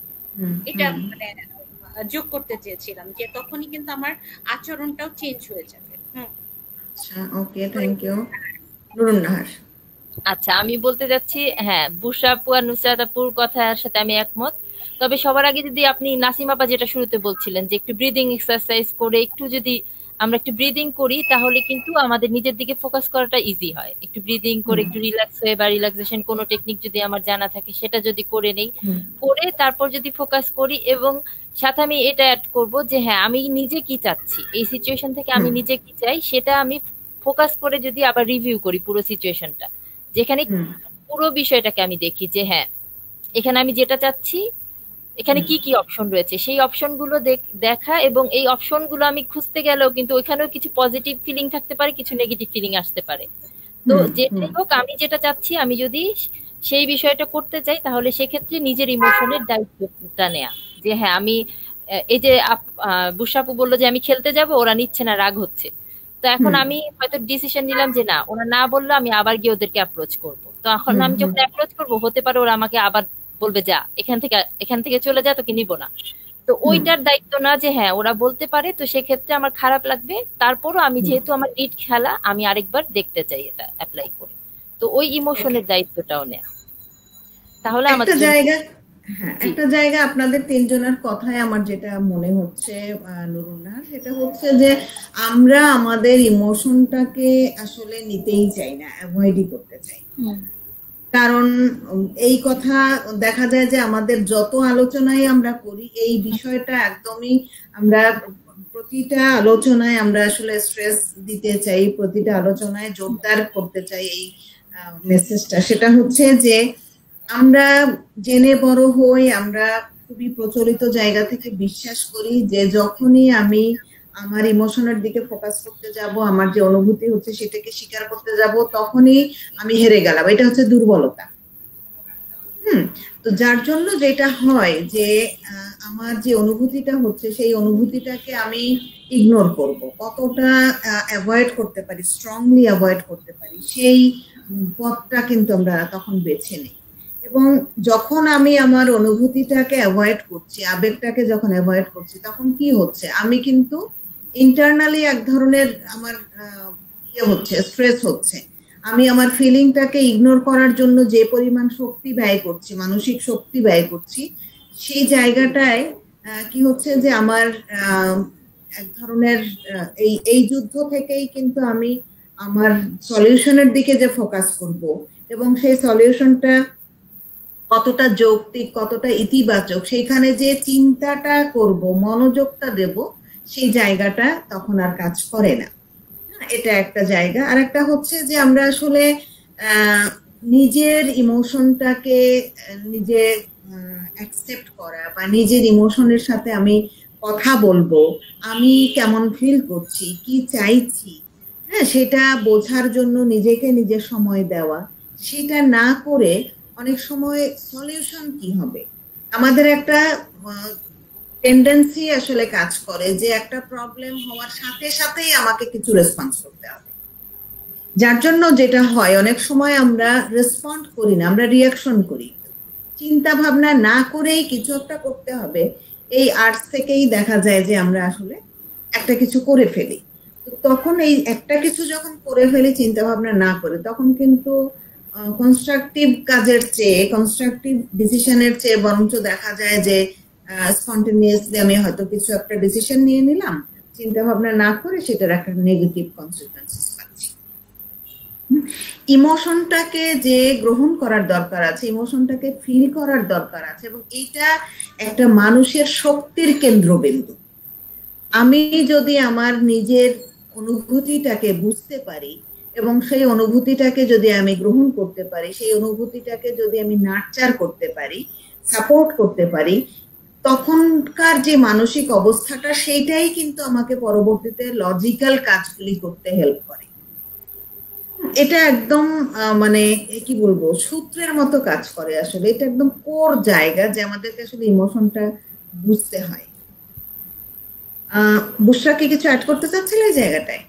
এটা মানে যোগ করতে চেয়েছিলাম যে তখনই কিন্তু আমার আচরণটাও চেঞ্জ হয়ে যাবে। হুম আচ্ছা okay, thank you. Nurun Nahar. আচ্ছা আমি বলতে যাচ্ছি, হ্যাঁ বুশরা আপু আর নুসরাত আপুর কথার সাথে আমি একমত। তবে সবার আগে যদি আপনি নাসিম আপা যেটা শুরুতে বলছিলেন যে একটু ব্রিদিং এক্সারসাইজ করে একটু যদি আমরা একটু ব্রিদিং করি তাহলে কিন্তু আমাদের নিজের দিকে ফোকাস করাটা ইজি হয়। একটু ব্রিদিং করে একটু রিল্যাক্স হয়ে বা রিল্যাক্সেশন কোনো টেকনিক যদি আমার জানা থাকে সেটা যদি করে নেই, করে তারপর যদি ফোকাস করি, এবং সাথে আমি এটা অ্যাড করব যে হ্যাঁ আমি নিজে কি চাচ্ছি, এই সিচুয়েশন থেকে আমি নিজে কি চাই সেটা আমি ফোকাস করে যদি আবার রিভিউ করি পুরো সিচুয়েশনটা, যেখানে পুরো বিষয়টাকে আমি দেখি যে হ্যাঁ এখানে আমি যেটা চাচ্ছি এখানে কি কি অপশন রয়েছে, সেই অপশনগুলো দেখা, এবং এই অপশনগুলো আমি খুঁজতে গেলেও কিন্তু ওইখানেও কিছু পজিটিভ ফিলিং থাকতে পারে, কিছু নেগেটিভ ফিলিং আসতে পারে। তো যেটাই হোক আমি যেটা চাচ্ছি আমি যদি সেই বিষয়টা করতে চাই তাহলে সেক্ষেত্রে নিজের ইমোশনের দায়িত্বটা নেয়া, যে হ্যাঁ আমি এই যে বুশরাপু বললো যে আমি খেলতে যাব, ওরা নিচ্ছে না, রাগ হচ্ছে, তো এখন আমি হয়তো ডিসিশন নিলাম যে না ওরা না বললো আমি আবার গিয়ে ওদেরকে অ্যাপ্রোচ করবো, তো এখন আমি যখন অ্যাপ্রোচ করবো হতে পারে ওরা আমাকে আবার বলবে যা এখান থেকে এখান থেকে চলে যা, তোকে নিব না, তো ওইটার দায়িত্ব না যে হ্যাঁ ওরা বলতে পারে, তো সেক্ষেত্রে আমার খারাপ লাগবে, তারপরও আমি যেহেতু আমার নিট খেলা আমি আরেকবার দেখতে চাই এটা অ্যাপ্লাই করে, তো ওই ইমোশনের দায়িত্বটাও নেয়া, তাহলে আমাদের জায়গা হ্যাঁ, একটা জায়গা আপনাদের তিনজনের কথায় আমার যেটা মনে হচ্ছে নুরুন্নাহ, সেটা হচ্ছে যে আমরা আমাদের ইমোশনটাকে আসলে নিতেই চাই না, অ্যাভয়েডই করতে চাই। কারণ এই কথা দেখা যায় যে আমাদের যত আলোচনায় আমরা করি এই বিষয়টা একদমই আমরা প্রতিটা আলোচনায় আমরা আসলে স্ট্রেস দিতে চাই, প্রতিটা আলোচনায় জোরদার করতে চাই এই মেসেজটা। সেটা হচ্ছে যে আমরা জেনে বড় হই, আমরা খুবই প্রচলিত জায়গা থেকে বিশ্বাস করি যে যখনই আমি আমার ইমোশনের দিকে ফোকাস করতে যাব, আমার যে অনুভূতি হচ্ছে সেটাকে স্বীকার করতে যাব, তখনই আমি হেরে গেলাম, এটা হচ্ছে দুর্বলতা। হুম তো যার জন্য যেটা হয় যে আমার যে অনুভূতিটা হচ্ছে সেই অনুভূতিটাকে আমি ইগনোর করব, কতটা অ্যাভয়েড করতে পারি, স্ট্রংলি অ্যাভয়েড করতে পারি, সেই পথটা কিন্তু আমরা তখন বেছে নিই। এবং যখন আমি আমার অনুভূতিটাকে অ্যাভয়েড করছি, আবেগটাকে যখন অ্যাভয়েড করছি, তখন কি হচ্ছে, আমি কিন্তু ইন্টারনালি এক ধরনের আমার ইয়ে হচ্ছে, স্ট্রেস হচ্ছে। আমি আমার ফিলিংটাকে ইগনোর করার জন্য যে পরিমাণ শক্তি ব্যয় করছি, মানসিক শক্তি ব্যয় করছি, সেই জায়গাটায় কি হচ্ছে যে আমার এক ধরনের এই এই যুদ্ধ থেকেই কিন্তু আমি আমার সলিউশনের দিকে যে ফোকাস করব এবং সেই সলিউশনটা কতটা যৌক্তিক, কতটা ইতিবাচক, সেইখানে যে চিন্তাটা করব, মনোযোগটা দেব, সেই জায়গাটা তখন আর কাজ করে না। এটা একটা জায়গা। আর একটা হচ্ছে যে আমরা আসলে নিজের ইমোশনটাকে নিজে অ্যাকসেপ্ট করা বা নিজের ইমোশনের সাথে আমি কথা বলবো, আমি কেমন ফিল করছি, কি চাইছি, হ্যাঁ সেটা বোঝার জন্য নিজেকে নিজের সময় দেওয়া, সেটা না করে অনেক সময় সলিউশন কি হবে, আমাদের একটা টেন্ডেন্সি আসলে কাজ করে যে একটা প্রবলেম হওয়ার সাথে সাথেই আমাকে কিছু রেসপন্স করতে হবে। যার জন্য যেটা হয় অনেক সময় আমরা রেসপন্ড করি না, আমরা রিয়াকশন করি, চিন্তা ভাবনা না করেই কিছু একটা করতে হবে, এই আর্টস থেকেই দেখা যায় যে আমরা আসলে একটা কিছু করে ফেলি। তো তখন এই একটা কিছু যখন করে ফেলি চিন্তা ভাবনা না করে, তখন কিন্তু কনস্ট্রাকটিভ কাজের চেয়ে, কনস্ট্রাকটিভ ডিসিশনের চেয়ে বরঞ্চ দেখা যায় যে স্পন্টেনিয়াসলি আমি হয়তো কিছু একটা ডিসিশন নিয়ে নিলাম, চিন্তা ভাবনা না করে সেটার একটা নেগেটিভ কনসিকুয়েন্সেস পাচ্ছি। ইমোশনটাকে যে গ্রহণ করার দরকার আছে, ইমোশনটাকে ফিল করার দরকার আছে, এবং এটা একটা মানুষের শক্তির কেন্দ্রবিন্দু। আমি যদি আমার নিজের অনুভূতিটাকে বুঝতে পারি এবং সেই অনুভূতিটাকে যদি আমি গ্রহণ করতে পারি, সেই অনুভূতিটাকে যদি আমি নার্চার করতে পারি, সাপোর্ট করতে পারি, তখনকার যে মানসিক অবস্থাটা সেইটাই কিন্তু আমাকে পরবর্তীতে লজিক্যাল কাজগুলি করতে হেল্প করে। এটা একদম মানে কি বলবো, সূত্রের মতো কাজ করে আসলে। এটা একদম কোর জায়গা যে আমাদেরকে আসলে ইমোশনটা বুঝতে হয়। আহ বুশরা কি কিছু অ্যাড করতে চাচ্ছিলে এই জায়গাটায়?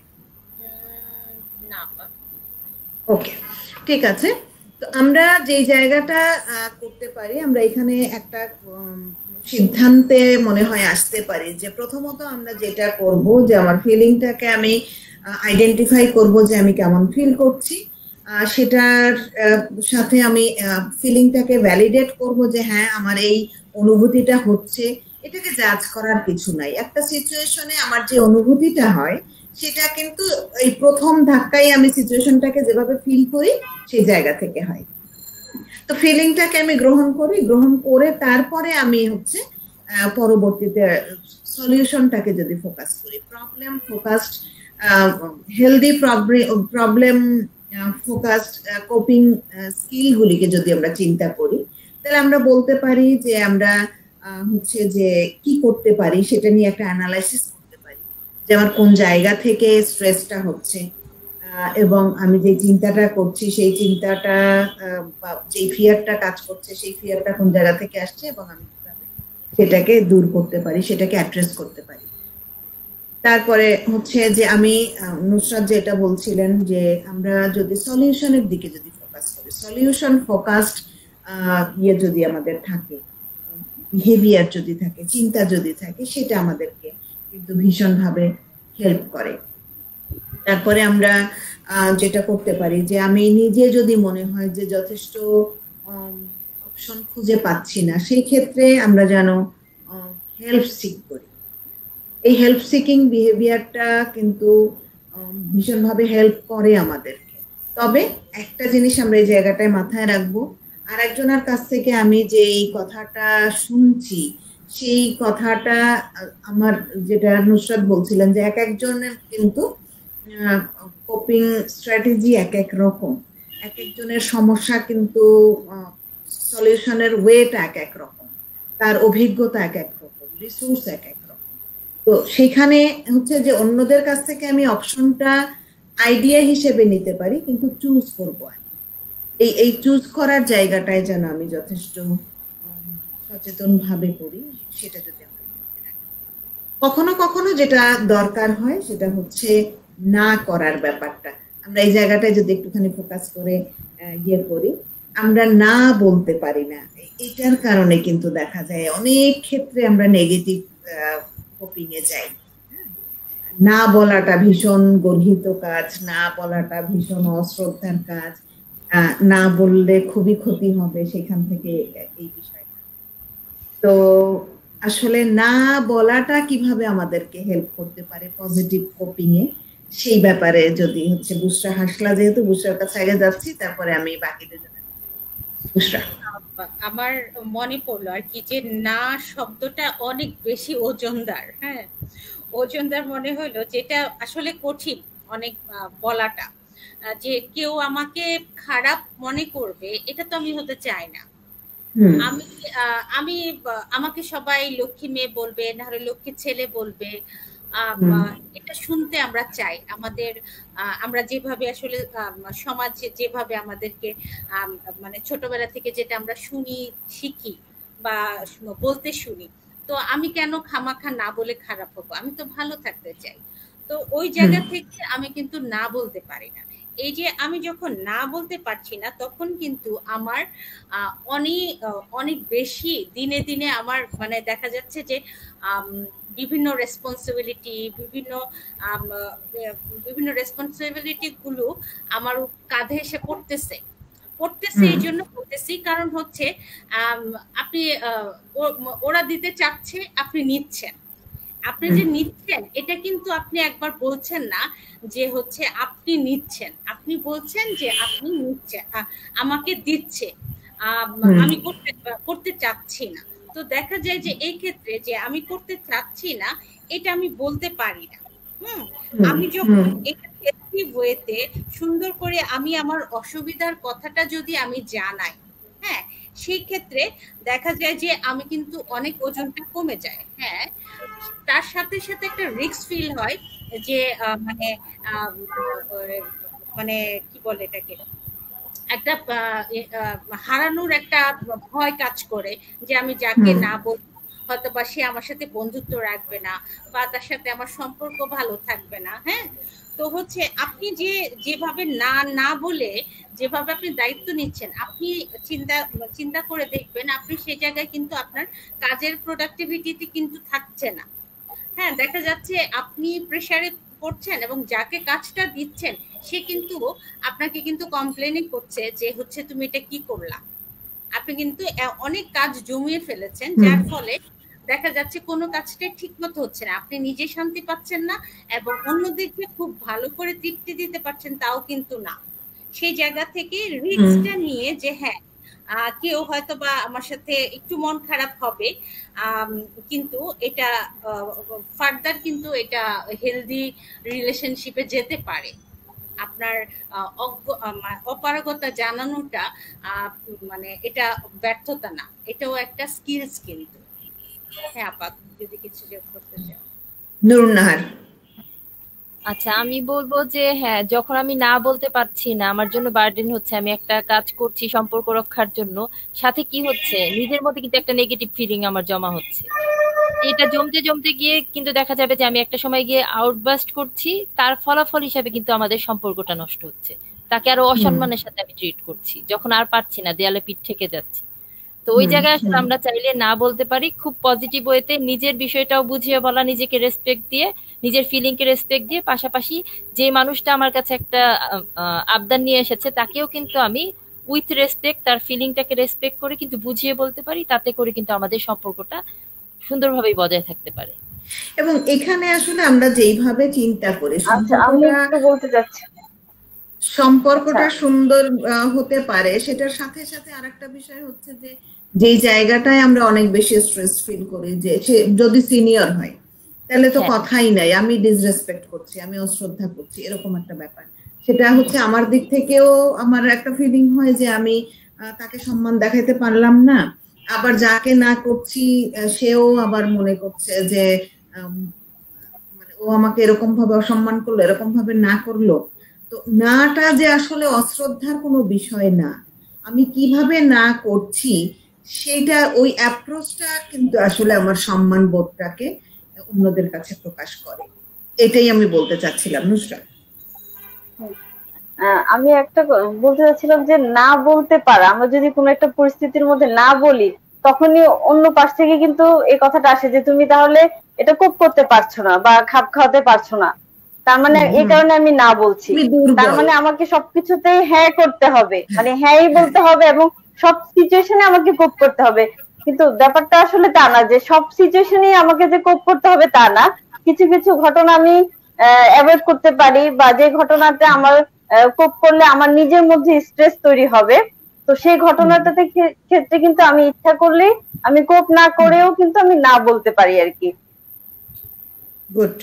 ওকে, ঠিক আছে। তো আমরা যে জায়গাটা করতে পারি, আমরা এখানে একটা সিদ্ধান্তে মনে হয় আসতে পারি যে প্রথমত আমরা যেটা করব যে আমার ফিলিংটাকে আমি আইডেন্টিফাই করব যে আমি কেমন ফিল করছি, সেটার সাথে আমি ফিলিংটাকে ভ্যালিডেট করব যে হ্যাঁ আমার এই অনুভূতিটা হচ্ছে। এটাকে জাজ করার কিছু নাই। একটা সিচুয়েশনে আমার যে অনুভূতিটা হয় সেটা কিন্তু এই প্রথম ধাক্কায় আমি সিচুয়েশনটাকে যেভাবে ফিল করি সেই জায়গা থেকে হয়। তো ফিলিংটাকে আমি গ্রহণ করি, গ্রহণ করে তারপরে আমি হচ্ছে পরবর্তীতে সলিউশনটাকে যদি ফোকাস করি, problem focused, healthy problem focused coping স্কিলগুলিকে যদি আমরা চিন্তা করি, তাহলে আমরা বলতে পারি যে আমরা হচ্ছে যে কি করতে পারি সেটা নিয়ে একটা অ্যানালাইসিস করতে পারি, যে আমার কোন জায়গা থেকে স্ট্রেসটা হচ্ছে এবং আমি যে চিন্তাটা করছি সেই চিন্তাটা বা যে ফিয়ারটা কাজ করছে সেই ফিয়ারটা কোন জায়গা থেকে আসছে এবং আমি কিভাবে সেটাকে দূর করতে পারি, সেটাকে অ্যাড্রেস করতে পারি। তারপরে হচ্ছে যে আমি নুসরাত যেটা বলছিলেন যে আমরা যদি সলিউশনের দিকে যদি ফোকাস করি, সলিউশন ফোকাসড ইয়ে যদি আমাদের থাকে, বিহেভিয়ার যদি থাকে, চিন্তা যদি থাকে, সেটা আমাদেরকে কিন্তু ভীষণভাবে হেল্প করে। তারপরে আমরা যেটা করতে পারি যে আমি নিজে যদি মনে হয় যে যথেষ্ট অপশন খুঁজে পাচ্ছি না, সেই ক্ষেত্রে আমরা যেন হেল্প সিক করি। এই হেল্প সিকিং বিহেভিয়ারটা কিন্তু ভীষণভাবে হেল্প করে আমাদেরকে। তবে একটা জিনিস আমরা এই জায়গাটায় মাথায় রাখবো, আর একজনের কাছ থেকে আমি যে এই কথাটা শুনছি সেই কথাটা আমার, যেটা নুসরাত বলছিলেন যে এক একজনের কিন্তু কোপিং স্ট্র্যাটেজি এক এক রকম, এক একজনের সমস্যা কিন্তু সলিউশনের ওয়েটা এক এক রকম, তার অভিজ্ঞতা এক এক রকম, রিসোর্স এক এক রকম। তো সেখানে হচ্ছে যে অন্যদের কাছ থেকে আমি অপশনটা আইডিয়া হিসেবে নিতে পারি, কিন্তু চুজ করবো এই এই চুজ করার জায়গাটায় যেন আমি যথেষ্ট সচেতন ভাবে করি, সেটা যদি আমরা কখনো কখনো যেটা দরকার হয় সেটা হচ্ছে না করার ব্যাপারটা। আমরা এই জায়গাটায় যদি একটুখানি ফোকাস করে ইয়ে করি, আমরা না বলতে পারি না, এটার কারণে কিন্তু দেখা যায় অনেক ক্ষেত্রে আমরা নেগেটিভ কোপিং এ যাই। না বলাটা ভীষণ গর্হিত কাজ, না বলাটা ভীষণ অশ্রদ্ধার কাজ, না বললে খুবই ক্ষতি হবে, সেখান থেকে এই বিষয়টা। তো আসলে না বলাটা কিভাবে আমাদেরকে হেল্প করতে পারে পজিটিভ কোপিং এ, সেই ব্যাপারে যদি হচ্ছে বুশরা হাসলা, যেহেতু বুশরার কাছে আগে যাচ্ছি, তারপরে আমি বাকিদের জন্য। বুশরা, আমার মনে পড়লো আর কি যে না শব্দটা অনেক বেশি ওজনদার। হ্যাঁ, ওজনদার মনে হইলো, যেটা আসলে কঠিন অনেক বলাটা, যে কেউ আমাকে খারাপ মনে করবে এটা তো আমি হতে চাই না। আমি আমি আমাকে সবাই লক্ষ্মী মেয়ে বলবে, না হলে লক্ষ্মী ছেলে বলবে, এটা শুনতে আমরা চাই। আমাদের আমরা যেভাবে আসলে সমাজে যেভাবে আমাদেরকে মানে ছোটবেলা থেকে যেটা আমরা শুনি, শিখি বা বলতে শুনি, তো আমি কেন খামাখা না বলে খারাপ হবো, আমি তো ভালো থাকতে চাই। তো ওই জায়গা থেকে আমি কিন্তু না বলতে পারি না। এই যে আমি যখন না বলতে পারছি না, তখন কিন্তু আমার অনেক অনেক বেশি দিনে দিনে আমার মানে দেখা যাচ্ছে যে বিভিন্ন রেসপন্সিবিলিটি বিভিন্ন বিভিন্ন রেসপন্সিবিলিটি গুলো আমার কাঁধে এসে পড়তেছে পড়তেছে এই জন্য বলতেছি, কারণ হচ্ছে আপনি ওরা দিতে চাচ্ছে, আপনি নিচ্ছেন। আপনি যে নিচ্ছেন এটা কিন্তু আপনি একবার বলছেন না যে হচ্ছে আপনি নিচ্ছেন, আপনি বলছেন যে আপনি নিচ্ছেন, আমাকে দিচ্ছে, আমি করতে করতে চাচ্ছি না। তো দেখা যায় যে এই ক্ষেত্রে যে আমি করতে চাচ্ছি না, এটা আমি বলতে পারি না। হুম, আমি যখন এটা ওয়েতে সুন্দর করে আমি আমার অসুবিধার কথাটা যদি আমি জানাই, হ্যাঁ, সেই ক্ষেত্রে দেখা যায় যে আমি কিন্তু অনেক ওজনটা কমে যায়। হ্যাঁ, তার সাথে সাথে একটা রিস্ক ফিল হয় যে মানে মানে কি বলে এটাকে, একটা হারানোর একটা ভয় কাজ করে, যে আমি যাকে না বলবো হয়তো বা সে আমার সাথে বন্ধুত্ব রাখবে না, বা তার সাথে আমার সম্পর্ক ভালো থাকবে না। হ্যাঁ, তো হচ্ছে আপনি যে যেভাবে না না বলে যেভাবে আপনি দায়িত্ব নিচ্ছেন, আপনি চিন্তা চিন্তা করে দেখবেন আপনি সেই জায়গায় কিন্তু আপনার কাজের প্রোডাক্টিভিটিতে কিন্তু থাকছে না। হ্যাঁ, দেখা যাচ্ছে আপনি প্রেসারে করছেন এবং যাকে কাজটা দিচ্ছেন সে কিন্তু আপনাকে কিন্তু কমপ্লেনই করছে যে হচ্ছে তুমি এটা কি করলা। আপনি কিন্তু অনেক কাজ জমিয়ে ফেলেছেন, যার ফলে দেখা যাচ্ছে কোনো কাজটাই ঠিক মতো হচ্ছে না, আপনি নিজে শান্তি পাচ্ছেন না এবং অন্যদিকে খুব ভালো করে তৃপ্তি দিতে পারছেন তাও কিন্তু না। সেই জায়গা থেকে রিস্কটা নিয়ে যে হ্যাঁ কেউ হয়তো বা আমার সাথে একটু মন খারাপ হবে, কিন্তু এটা ফার্দার কিন্তু এটা হেলদি রিলেশনশিপে যেতে পারে। আপনার অপারগতা জানানোটা মানে এটা ব্যর্থতা না, এটাও একটা স্কিলস কিন্তু। হ্যাঁ আপা, যদি কিছু যোগ করতে চাও। নুরুন নাহার। আচ্ছা, আমি বলবো যে হ্যাঁ, যখন আমি না বলতে পারছি না, আমার জন্য বার্ডেন হচ্ছে, আমি একটা কাজ করছি সম্পর্ক রক্ষার জন্য, সাথে কি হচ্ছে নিজের মধ্যে কিন্তু একটা নেগেটিভ ফিলিং আমার জমা হচ্ছে। এটা জমতে জমতে গিয়ে কিন্তু দেখা যাবে যে আমি একটা সময় গিয়ে আউটবাস্ট করছি, তার ফলাফল হিসাবে কিন্তু আমাদের সম্পর্কটা নষ্ট হচ্ছে, তাকে আরো অসম্মানের সাথে আমি ট্রিট করছি, যখন আর পারছি না, দেয়ালে পিঠ থেকে যাচ্ছে। তো ওই জায়গায় আসলে আমরা চাইলে না বলতে পারি খুব পজিটিভ ওয়েতে, নিজের বিষয়টাও বুঝিয়ে বলা, নিজেকে রেসপেক্ট দিয়ে, নিজের ফিলিংকে রেসপেক্ট দিয়ে, পাশাপাশি যে মানুষটা আমার কাছে একটা আবদার নিয়ে এসেছে তাকেও কিন্তু আমি উইথ রেসপেক্ট তার ফিলিংটাকে রেসপেক্ট করে কিন্তু বুঝিয়ে বলতে পারি, তাতে করে কিন্তু আমাদের সম্পর্কটা সুন্দরভাবেই বজায় থাকতে পারে। এবং এখানে আসলে আমরা যেইভাবে চিন্তা করি আচ্ছা আমি সম্পর্কটা একটু বলতে চাচ্ছি সম্পর্কটা আচ্ছা সুন্দর আহ, হতে পারে, সেটার সাথে সাথে আরেকটা বিষয় হচ্ছে যে যেই জায়গাটায় আমরা অনেক বেশি স্ট্রেস ফিল করি, যে সে যদি সিনিয়র হয় তাহলে তো হ্যাঁ কথাই নাই, আমি ডিসরেসপেক্ট করছি, আমি অশ্রদ্ধা করছি, এরকম একটা ব্যাপার। সেটা হচ্ছে আমার দিক থেকেও আমার একটা ফিলিং হয় যে আমি আহ, তাকে সম্মান দেখাতে পারলাম না, আবার যাকে না করছি আহ, সেও আবার মনে করছে যে আম, মানে ও আমাকে এরকম ভাবে অসম্মান করলো, এরকম ভাবে না করলো। তো নাটা যে আসলে অশ্রদ্ধার কোনো বিষয় না, আমি কিভাবে না করছি সেটা, ওই অ্যাপ্রোচটা কিন্তু আসলে আমার সম্মান বোধটাকে অন্যদের কাছে প্রকাশ করে। এটাই আমি বলতে চাচ্ছিলাম নুসরাত। হুম। আহ, আমি একটা ক- বলতে চাচ্ছিলাম যে না বলতে পারা, আমরা যদি কোনো একটা পরিস্থিতির মধ্যে না বলি তখনই অন্য পাশ থেকে কিন্তু এই কথাটা আসে যে তুমি তাহলে এটা কোপ করতে পারছো না বা খাপ খাওয়াতে পারছো না, তার মানে হুম এই হুম কারণে আমি না বলছি, তুমি তার দুর্বল। মানে আমাকে সবকিছুতেই হ্যাঁ করতে হবে, হ্যাঁ মানে হ্যাঁই হ্যাঁ বলতে হবে এবং সব সিচুয়েশনে আমাকে কোপ করতে হবে। কিন্তু ব্যাপারটা আসলে তা না যে সব সিচুয়েশনেই আমাকে যে কোপ করতে হবে তা না। কিছু কিছু ঘটনা আমি অ্যাভয়েড করতে পারি, বা যে ঘটনাটা আমার কোপ করলে আমার নিজের মধ্যে স্ট্রেস তৈরি হবে, তো সেই হুম ঘটনাটাতে ক্ষে- ক্ষেত্রে কিন্তু আমি ইচ্ছা করলেই আমি কোপ না হুম করেও কিন্তু আমি না বলতে পারি আর কি। গুড।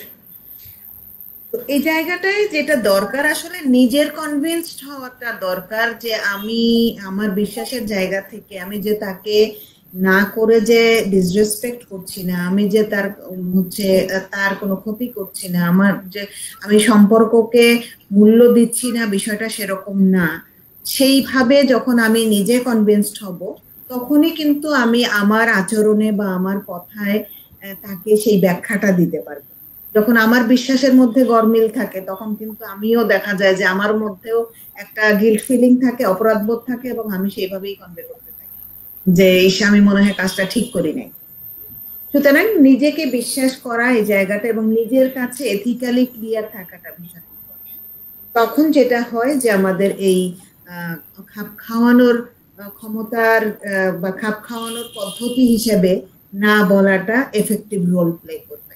তো এই জায়গাটায় যেটা দরকার আসলে নিজের কনভিন্সড হওয়াটা দরকার, যে আমি আমার বিশ্বাসের জায়গা থেকে আমি যে তাকে না করে যে ডিসরেসপেক্ট করছি না, আমি যে তার উম, হচ্ছে আহ, তার কোনো ক্ষতি করছি না, আমার যে আমি সম্পর্ককে মূল্য দিচ্ছি না, বিষয়টা সেরকম না। সেইভাবে যখন আমি নিজে কনভিন্সড হব, তখনই কিন্তু আমি আমার আচরণে বা আমার কথায় আহ, তাকে সেই ব্যাখ্যাটা দিতে পারবো। যখন আমার বিশ্বাসের মধ্যে গরমিল থাকে, তখন কিন্তু আমিও দেখা যায় যে আমার মধ্যেও একটা গিল্ট ফিলিং থাকে, অপরাধবোধ থাকে, এবং আমি সেইভাবেই কনভে করতে থাকি যে ইস, আমি মনে হয় কাজটা ঠিক করি নাই। সুতরাং নিজেকে বিশ্বাস করা এই জায়গাটা এবং নিজের কাছে এথিক্যালি ক্লিয়ার থাকাটা ভীষণ important। তখন যেটা হয় যে আমাদের এই আহ, খাপ খাওয়ানোর আহ, ক্ষমতার আহ, বা খাপ খাওয়ানোর পদ্ধতি হিসেবে না বলাটা এফেক্টিভ রোল প্লে করবে।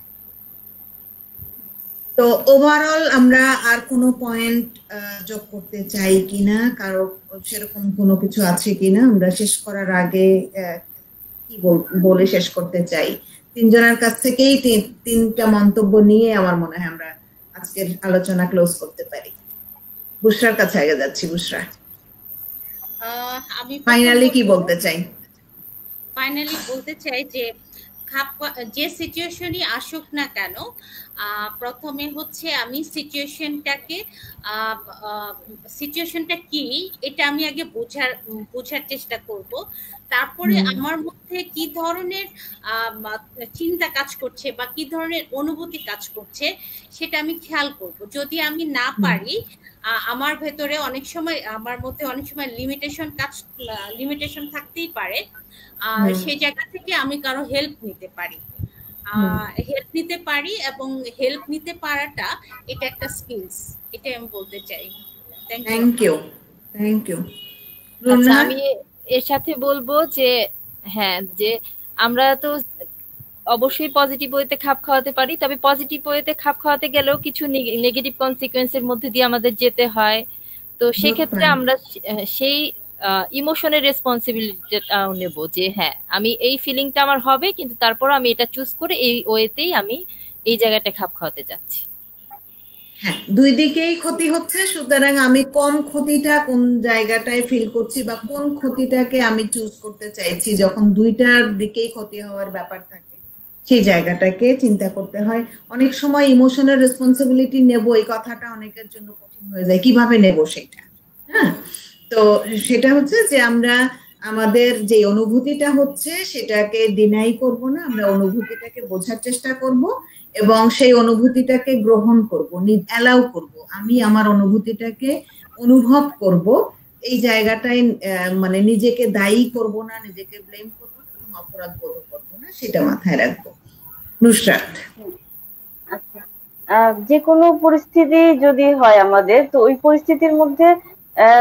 তো ওভারঅল আমরা আর কোনো পয়েন্ট যোগ করতে চাই কিনা, কারো সেরকম কোনো কিছু আছে কিনা আমরা শেষ করার আগে আহ, কি বল- বলে শেষ করতে চাই? তিনজনের কাছ থেকেই তিন- তিনটা মন্তব্য নিয়ে আমার মনে হয় আমরা আজকের আলোচনা ক্লোজ করতে পারি। বুশরার কাছে আগে যাচ্ছি। বুশরা, আহ, আমি প্রথম ফাইনালি কি বলবো, বলতে চাই? ফাইনালি বলতে চাই যে খাপ যে সিচুয়েশনই আসুক না কেন, আহ, প্রথমে হচ্ছে আমি সিচুয়েশনটাকে সিচুয়েশনটা কি এটা আমি আগে বোঝার বোঝার চেষ্টা করব। তারপরে হুম আমার মধ্যে কি ধরনের আহ, মা- চিন্তা কাজ করছে বা কি ধরনের অনুভূতি কাজ করছে সেটা আমি খেয়াল করব। যদি আমি না হুম পারি, আহ, আমার ভেতরে অনেক সময় আমার মধ্যে অনেক সময় লিমিটেশন কাজ লিমিটেশন থাকতেই পারে, আহ হুম সেই জায়গা থেকে আমি কারো হেল্প নিতে পারি, হুম আহ হেল্প নিতে পারি এবং হেল্প নিতে পারাটা এটা একটা স্কিলস, এটাই আমি বলতে চাই। থ্যাংক ইউ থ্যাংক আপা। ইউ। থ্যাংক ইউ আচ্ছা, রুনা। আমি এর সাথে বলবো যে হ্যাঁ, যে আমরা তো অবশ্যই পজিটিভ ওয়েতে খাপ খাওয়াতে পারি, তবে পজিটিভ ওয়েতে খাপ খাওয়াতে গেলেও কিছু নেগেটিভ কনসিকোয়েন্সের মধ্যে দিয়ে আমাদের যেতে হয়। তো গুড সেক্ষেত্রে পয়েন্ট। আমরা সে- আহ, সেই ইমোশনের রেসপন্সিবিলিটিটাও নেব যে হ্যাঁ, আমি এই ফিলিংটা আমার হবে, কিন্তু তারপর আমি এটা চুজ করে এই ওয়েতেই আমি এই জায়গাটা খাপ খাওয়াতে যাচ্ছি। হ্যাঁ, দুই দিকেই ক্ষতি হচ্ছে, সুতরাং আমি কম ক্ষতিটা কোন জায়গাটায় ফিল করছি বা কোন ক্ষতিটাকে আমি চুজ করতে চাইছি, যখন দুইটার দিকেই ক্ষতি হওয়ার ব্যাপার থাকে সেই জায়গাটাকে চিন্তা করতে হয়। অনেক সময় ইমোশনাল রেসপন্সিবিলিটি নেব, এই কথাটা অনেকের জন্য কঠিন হয়ে যায়, কিভাবে নেব সেটা। হ্যাঁ, তো সেটা হচ্ছে যে আমরা আমাদের যে অনুভূতিটা হচ্ছে সেটাকে ডিনাই করব না, আমরা অনুভূতিটাকে বোঝার চেষ্টা করব এবং সেই অনুভূতিটাকে গ্রহণ করব, অ্যালাউ করব, আমি আমার অনুভূতিটাকে অনুভব করব। এই জায়গাটায় আহ, মানে নিজেকে দায়ী করব না, নিজেকে ব্লেম করব না এবং অপরাধ বোধ করব না, সেটা মাথায় রাখবো। নুসরাত। আচ্ছা, আহ, যে কোনো পরিস্থিতি যদি হয় আমাদের, তো ওই পরিস্থিতির মধ্যে আহ,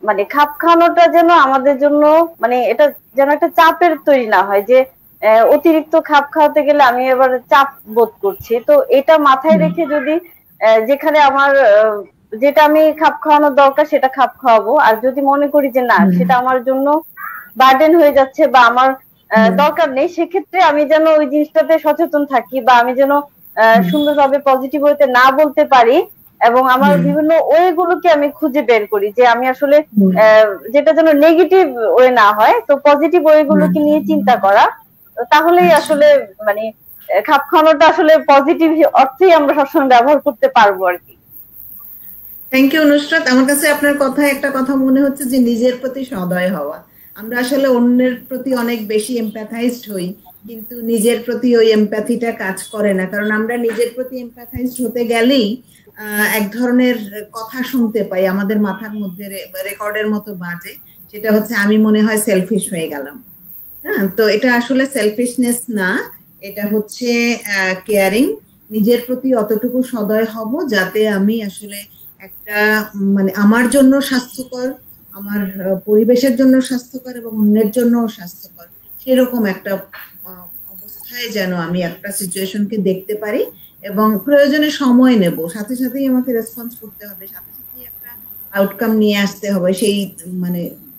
মানে খাপ খাওয়ানোটা যেন আমাদের জন্য মানে এটা যেন একটা চাপের তৈরি না হয় যে অতিরিক্ত খাপ খাওয়াতে গেলে আমি এবার চাপ বোধ করছি। তো এটা মাথায় রেখে যদি যেখানে আমার যেটা আমি খাপ খাওয়ানোর দরকার সেটা খাপ খাওয়াবো, আর যদি মনে করি যে না সেটা আমার জন্য বার্ডেন হয়ে যাচ্ছে বা আমার দরকার নেই, সেক্ষেত্রে আমি যেন ওই জিনিসটাতে সচেতন থাকি বা আমি যেন সুন্দরভাবে পজিটিভ ওয়েতে না বলতে পারি এবং আমার বিভিন্ন ওয়ে গুলোকে আমি খুঁজে বের করি যে আমি আসলে যেটা যেন নেগেটিভ ওয়ে না হয়, তো পজিটিভ ওয়ে গুলোকে নিয়ে চিন্তা করা, তাহলেই আসলে মানে খাপ খাওয়ানোটা আসলে পজিটিভ অর্থেই আমরা সবসময় ব্যবহার করতে পারবো আর কি। Thank you Nusrat. আমার কাছে আপনার কথায় একটা কথা মনে হচ্ছে যে নিজের প্রতি সদয় হওয়া। আমরা আসলে অন্যের প্রতি অনেক বেশি এমপ্যাথাইজড হই, কিন্তু নিজের প্রতি ওই এমপ্যাথিটা কাজ করে না, কারণ আমরা নিজের প্রতি এমপ্যাথাইজড হতে গেলেই এক ধরনের কথা শুনতে পাই আমাদের মাথার মধ্যে, রেকর্ডের মতো বাজে, সেটা হচ্ছে আমি মনে হয় সেলফিশ হয়ে গেলাম। হ্যাঁ, তো এটা আসলে সেলফিশনেস না, এটা হচ্ছে কেয়ারিং। নিজের প্রতি অতটুকু সদয় হব যাতে আমি আসলে একটা মানে আমার জন্য স্বাস্থ্যকর, আমার পরিবেশের জন্য স্বাস্থ্যকর এবং অন্যের জন্য স্বাস্থ্যকর, সেরকম একটা অবস্থায় যেন আমি একটা সিচুয়েশনকে দেখতে পারি এবং প্রয়োজনে সময় নেব, সাথে সাথেই আমাকে রেসপন্স করতে হবে, সাথে সাথেই একটা আউটকাম নিয়ে আসতে হবে। সেই মানে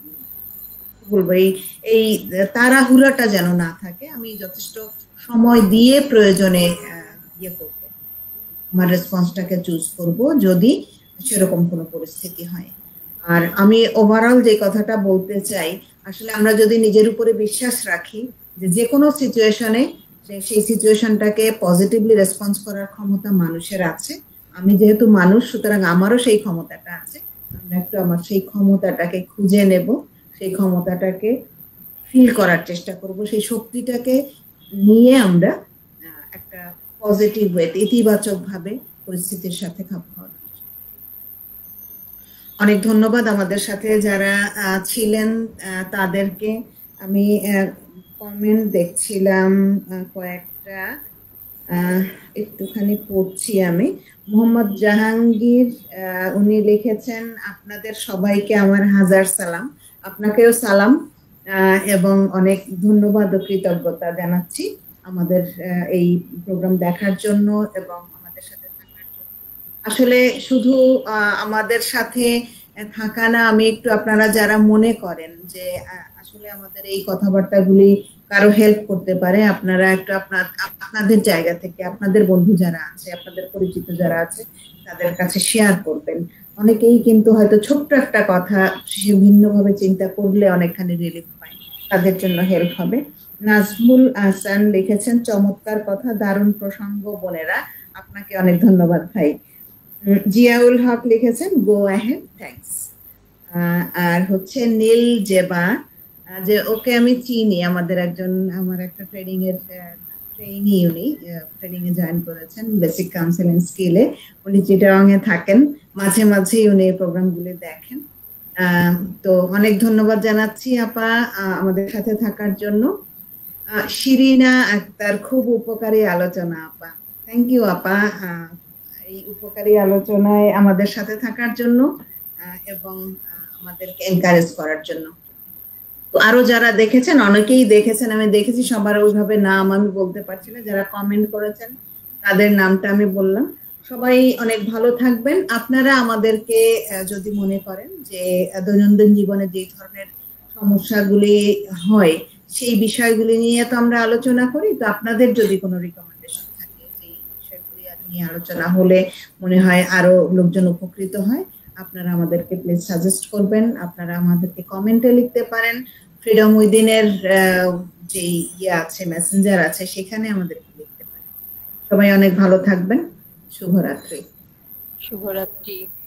বলবো এই এই তাড়াহুড়াটা যেন না থাকে, আমি যথেষ্ট সময় দিয়ে প্রয়োজনে ইয়ে করব, আমার রেসপন্সটাকে চুজ করব যদি সেরকম কোনো পরিস্থিতি হয়। আর আমি ওভারঅল যে কথাটা বলতে চাই, আসলে আমরা যদি নিজের উপরে বিশ্বাস রাখি যে যে কোনো সিচুয়েশনে সেই সিচুয়েশনটাকে পজিটিভলি রেসপন্স করার ক্ষমতা মানুষের আছে, আমি যেহেতু মানুষ সুতরাং আমারও সেই ক্ষমতাটা আছে, আমরা একটু আমার সেই ক্ষমতাটাকে খুঁজে নেব, সেই ক্ষমতাটাকে ফিল করার চেষ্টা করব, সেই শক্তিটাকে নিয়ে আমরা একটা পজিটিভ ওয়েতে ইতিবাচক ভাবে পরিস্থিতির সাথে খাপ খাওয়ার। অনেক ধন্যবাদ আমাদের সাথে যারা ছিলেন তাদেরকে। আমি কমেন্ট দেখছিলাম কয়েকটা, একটুখানি পড়ছি আমি। মোহাম্মদ জাহাঙ্গীর উনি লিখেছেন, আপনাদের সবাইকে আমার হাজার সালাম। আপনাকেও সালাম এবং অনেক ধন্যবাদ ও কৃতজ্ঞতা জানাচ্ছি আমাদের এই প্রোগ্রাম দেখার জন্য এবং আমাদের সাথে থাকার জন্য। আসলে শুধু আমাদের সাথে থাকা না, আমি একটু আপনারা যারা মনে করেন যে আসলে আমাদের এই কথাবার্তাগুলি কারো হেল্প করতে পারে, আপনারা একটু আপনার আপনাদের জায়গা থেকে আপনাদের বন্ধু যারা আছে, আপনাদের পরিচিত যারা আছে তাদের কাছে শেয়ার করবেন। অনেকেই কিন্তু হয়তো ছোট্ট একটা কথা সে ভিন্নভাবে চিন্তা করলে অনেকখানি রিলিফ পায়, তাদের জন্য হেল্প হবে। নাজমুল আহসান লিখেছেন, চমৎকার কথা, দারুণ প্রসঙ্গ বোনেরা, আপনাকে অনেক ধন্যবাদ ভাই। জিয়াউল হক লিখেছেন, গো অ্যাহেড, থ্যাঙ্কস। আর হচ্ছে নীল জেবা, যে ওকে আমি চিনি, আমাদের একজন আমার একটা ট্রেনিং এর ট্রেইনি, উনি ট্রেনিং এ জয়েন করেছেন বেসিক কাউন্সেলিং স্কিলে, উনি চিটাগাং এ থাকেন, মাঝে মাঝে উনি এই প্রোগ্রামগুলো দেখেন। তো অনেক ধন্যবাদ জানাচ্ছি আপা আমাদের সাথে থাকার জন্য। শিরিনা আক্তার, খুব উপকারী আলোচনা আপা, থ্যাংক ইউ আপা এই উপকারী আলোচনায় আমাদের সাথে থাকার জন্য এবং আমাদেরকে এনকারেজ করার জন্য। তো আরো যারা দেখেছেন, অনেকেই দেখেছেন, আমি দেখেছি, সবার ওইভাবে নাম আমি বলতে পারছি না, যারা কমেন্ট করেছেন তাদের নামটা আমি বললাম। সবাই অনেক ভালো থাকবেন। আপনারা আমাদেরকে যদি মনে করেন যে দৈনন্দিন জীবনে যে ধরনের সমস্যাগুলি হয় সেই বিষয়গুলি নিয়ে তো আমরা আলোচনা করি, তো আপনাদের যদি কোনো রিকমেন্ডেশন থাকে যে বিষয়গুলি নিয়ে আলোচনা হলে মনে হয় আরো লোকজন উপকৃত হয়, আপনারা আমাদেরকে প্লিজ সাজেস্ট করবেন, আপনারা আমাদেরকে কমেন্টে লিখতে পারেন, ফ্রিডম উইদিনের যে ইয়ে আছে, মেসেঞ্জার আছে, সেখানে আমাদেরকে লিখতে পারেন। সবাই অনেক ভালো থাকবেন। শুভরাত্রি। শুভরাত্রি।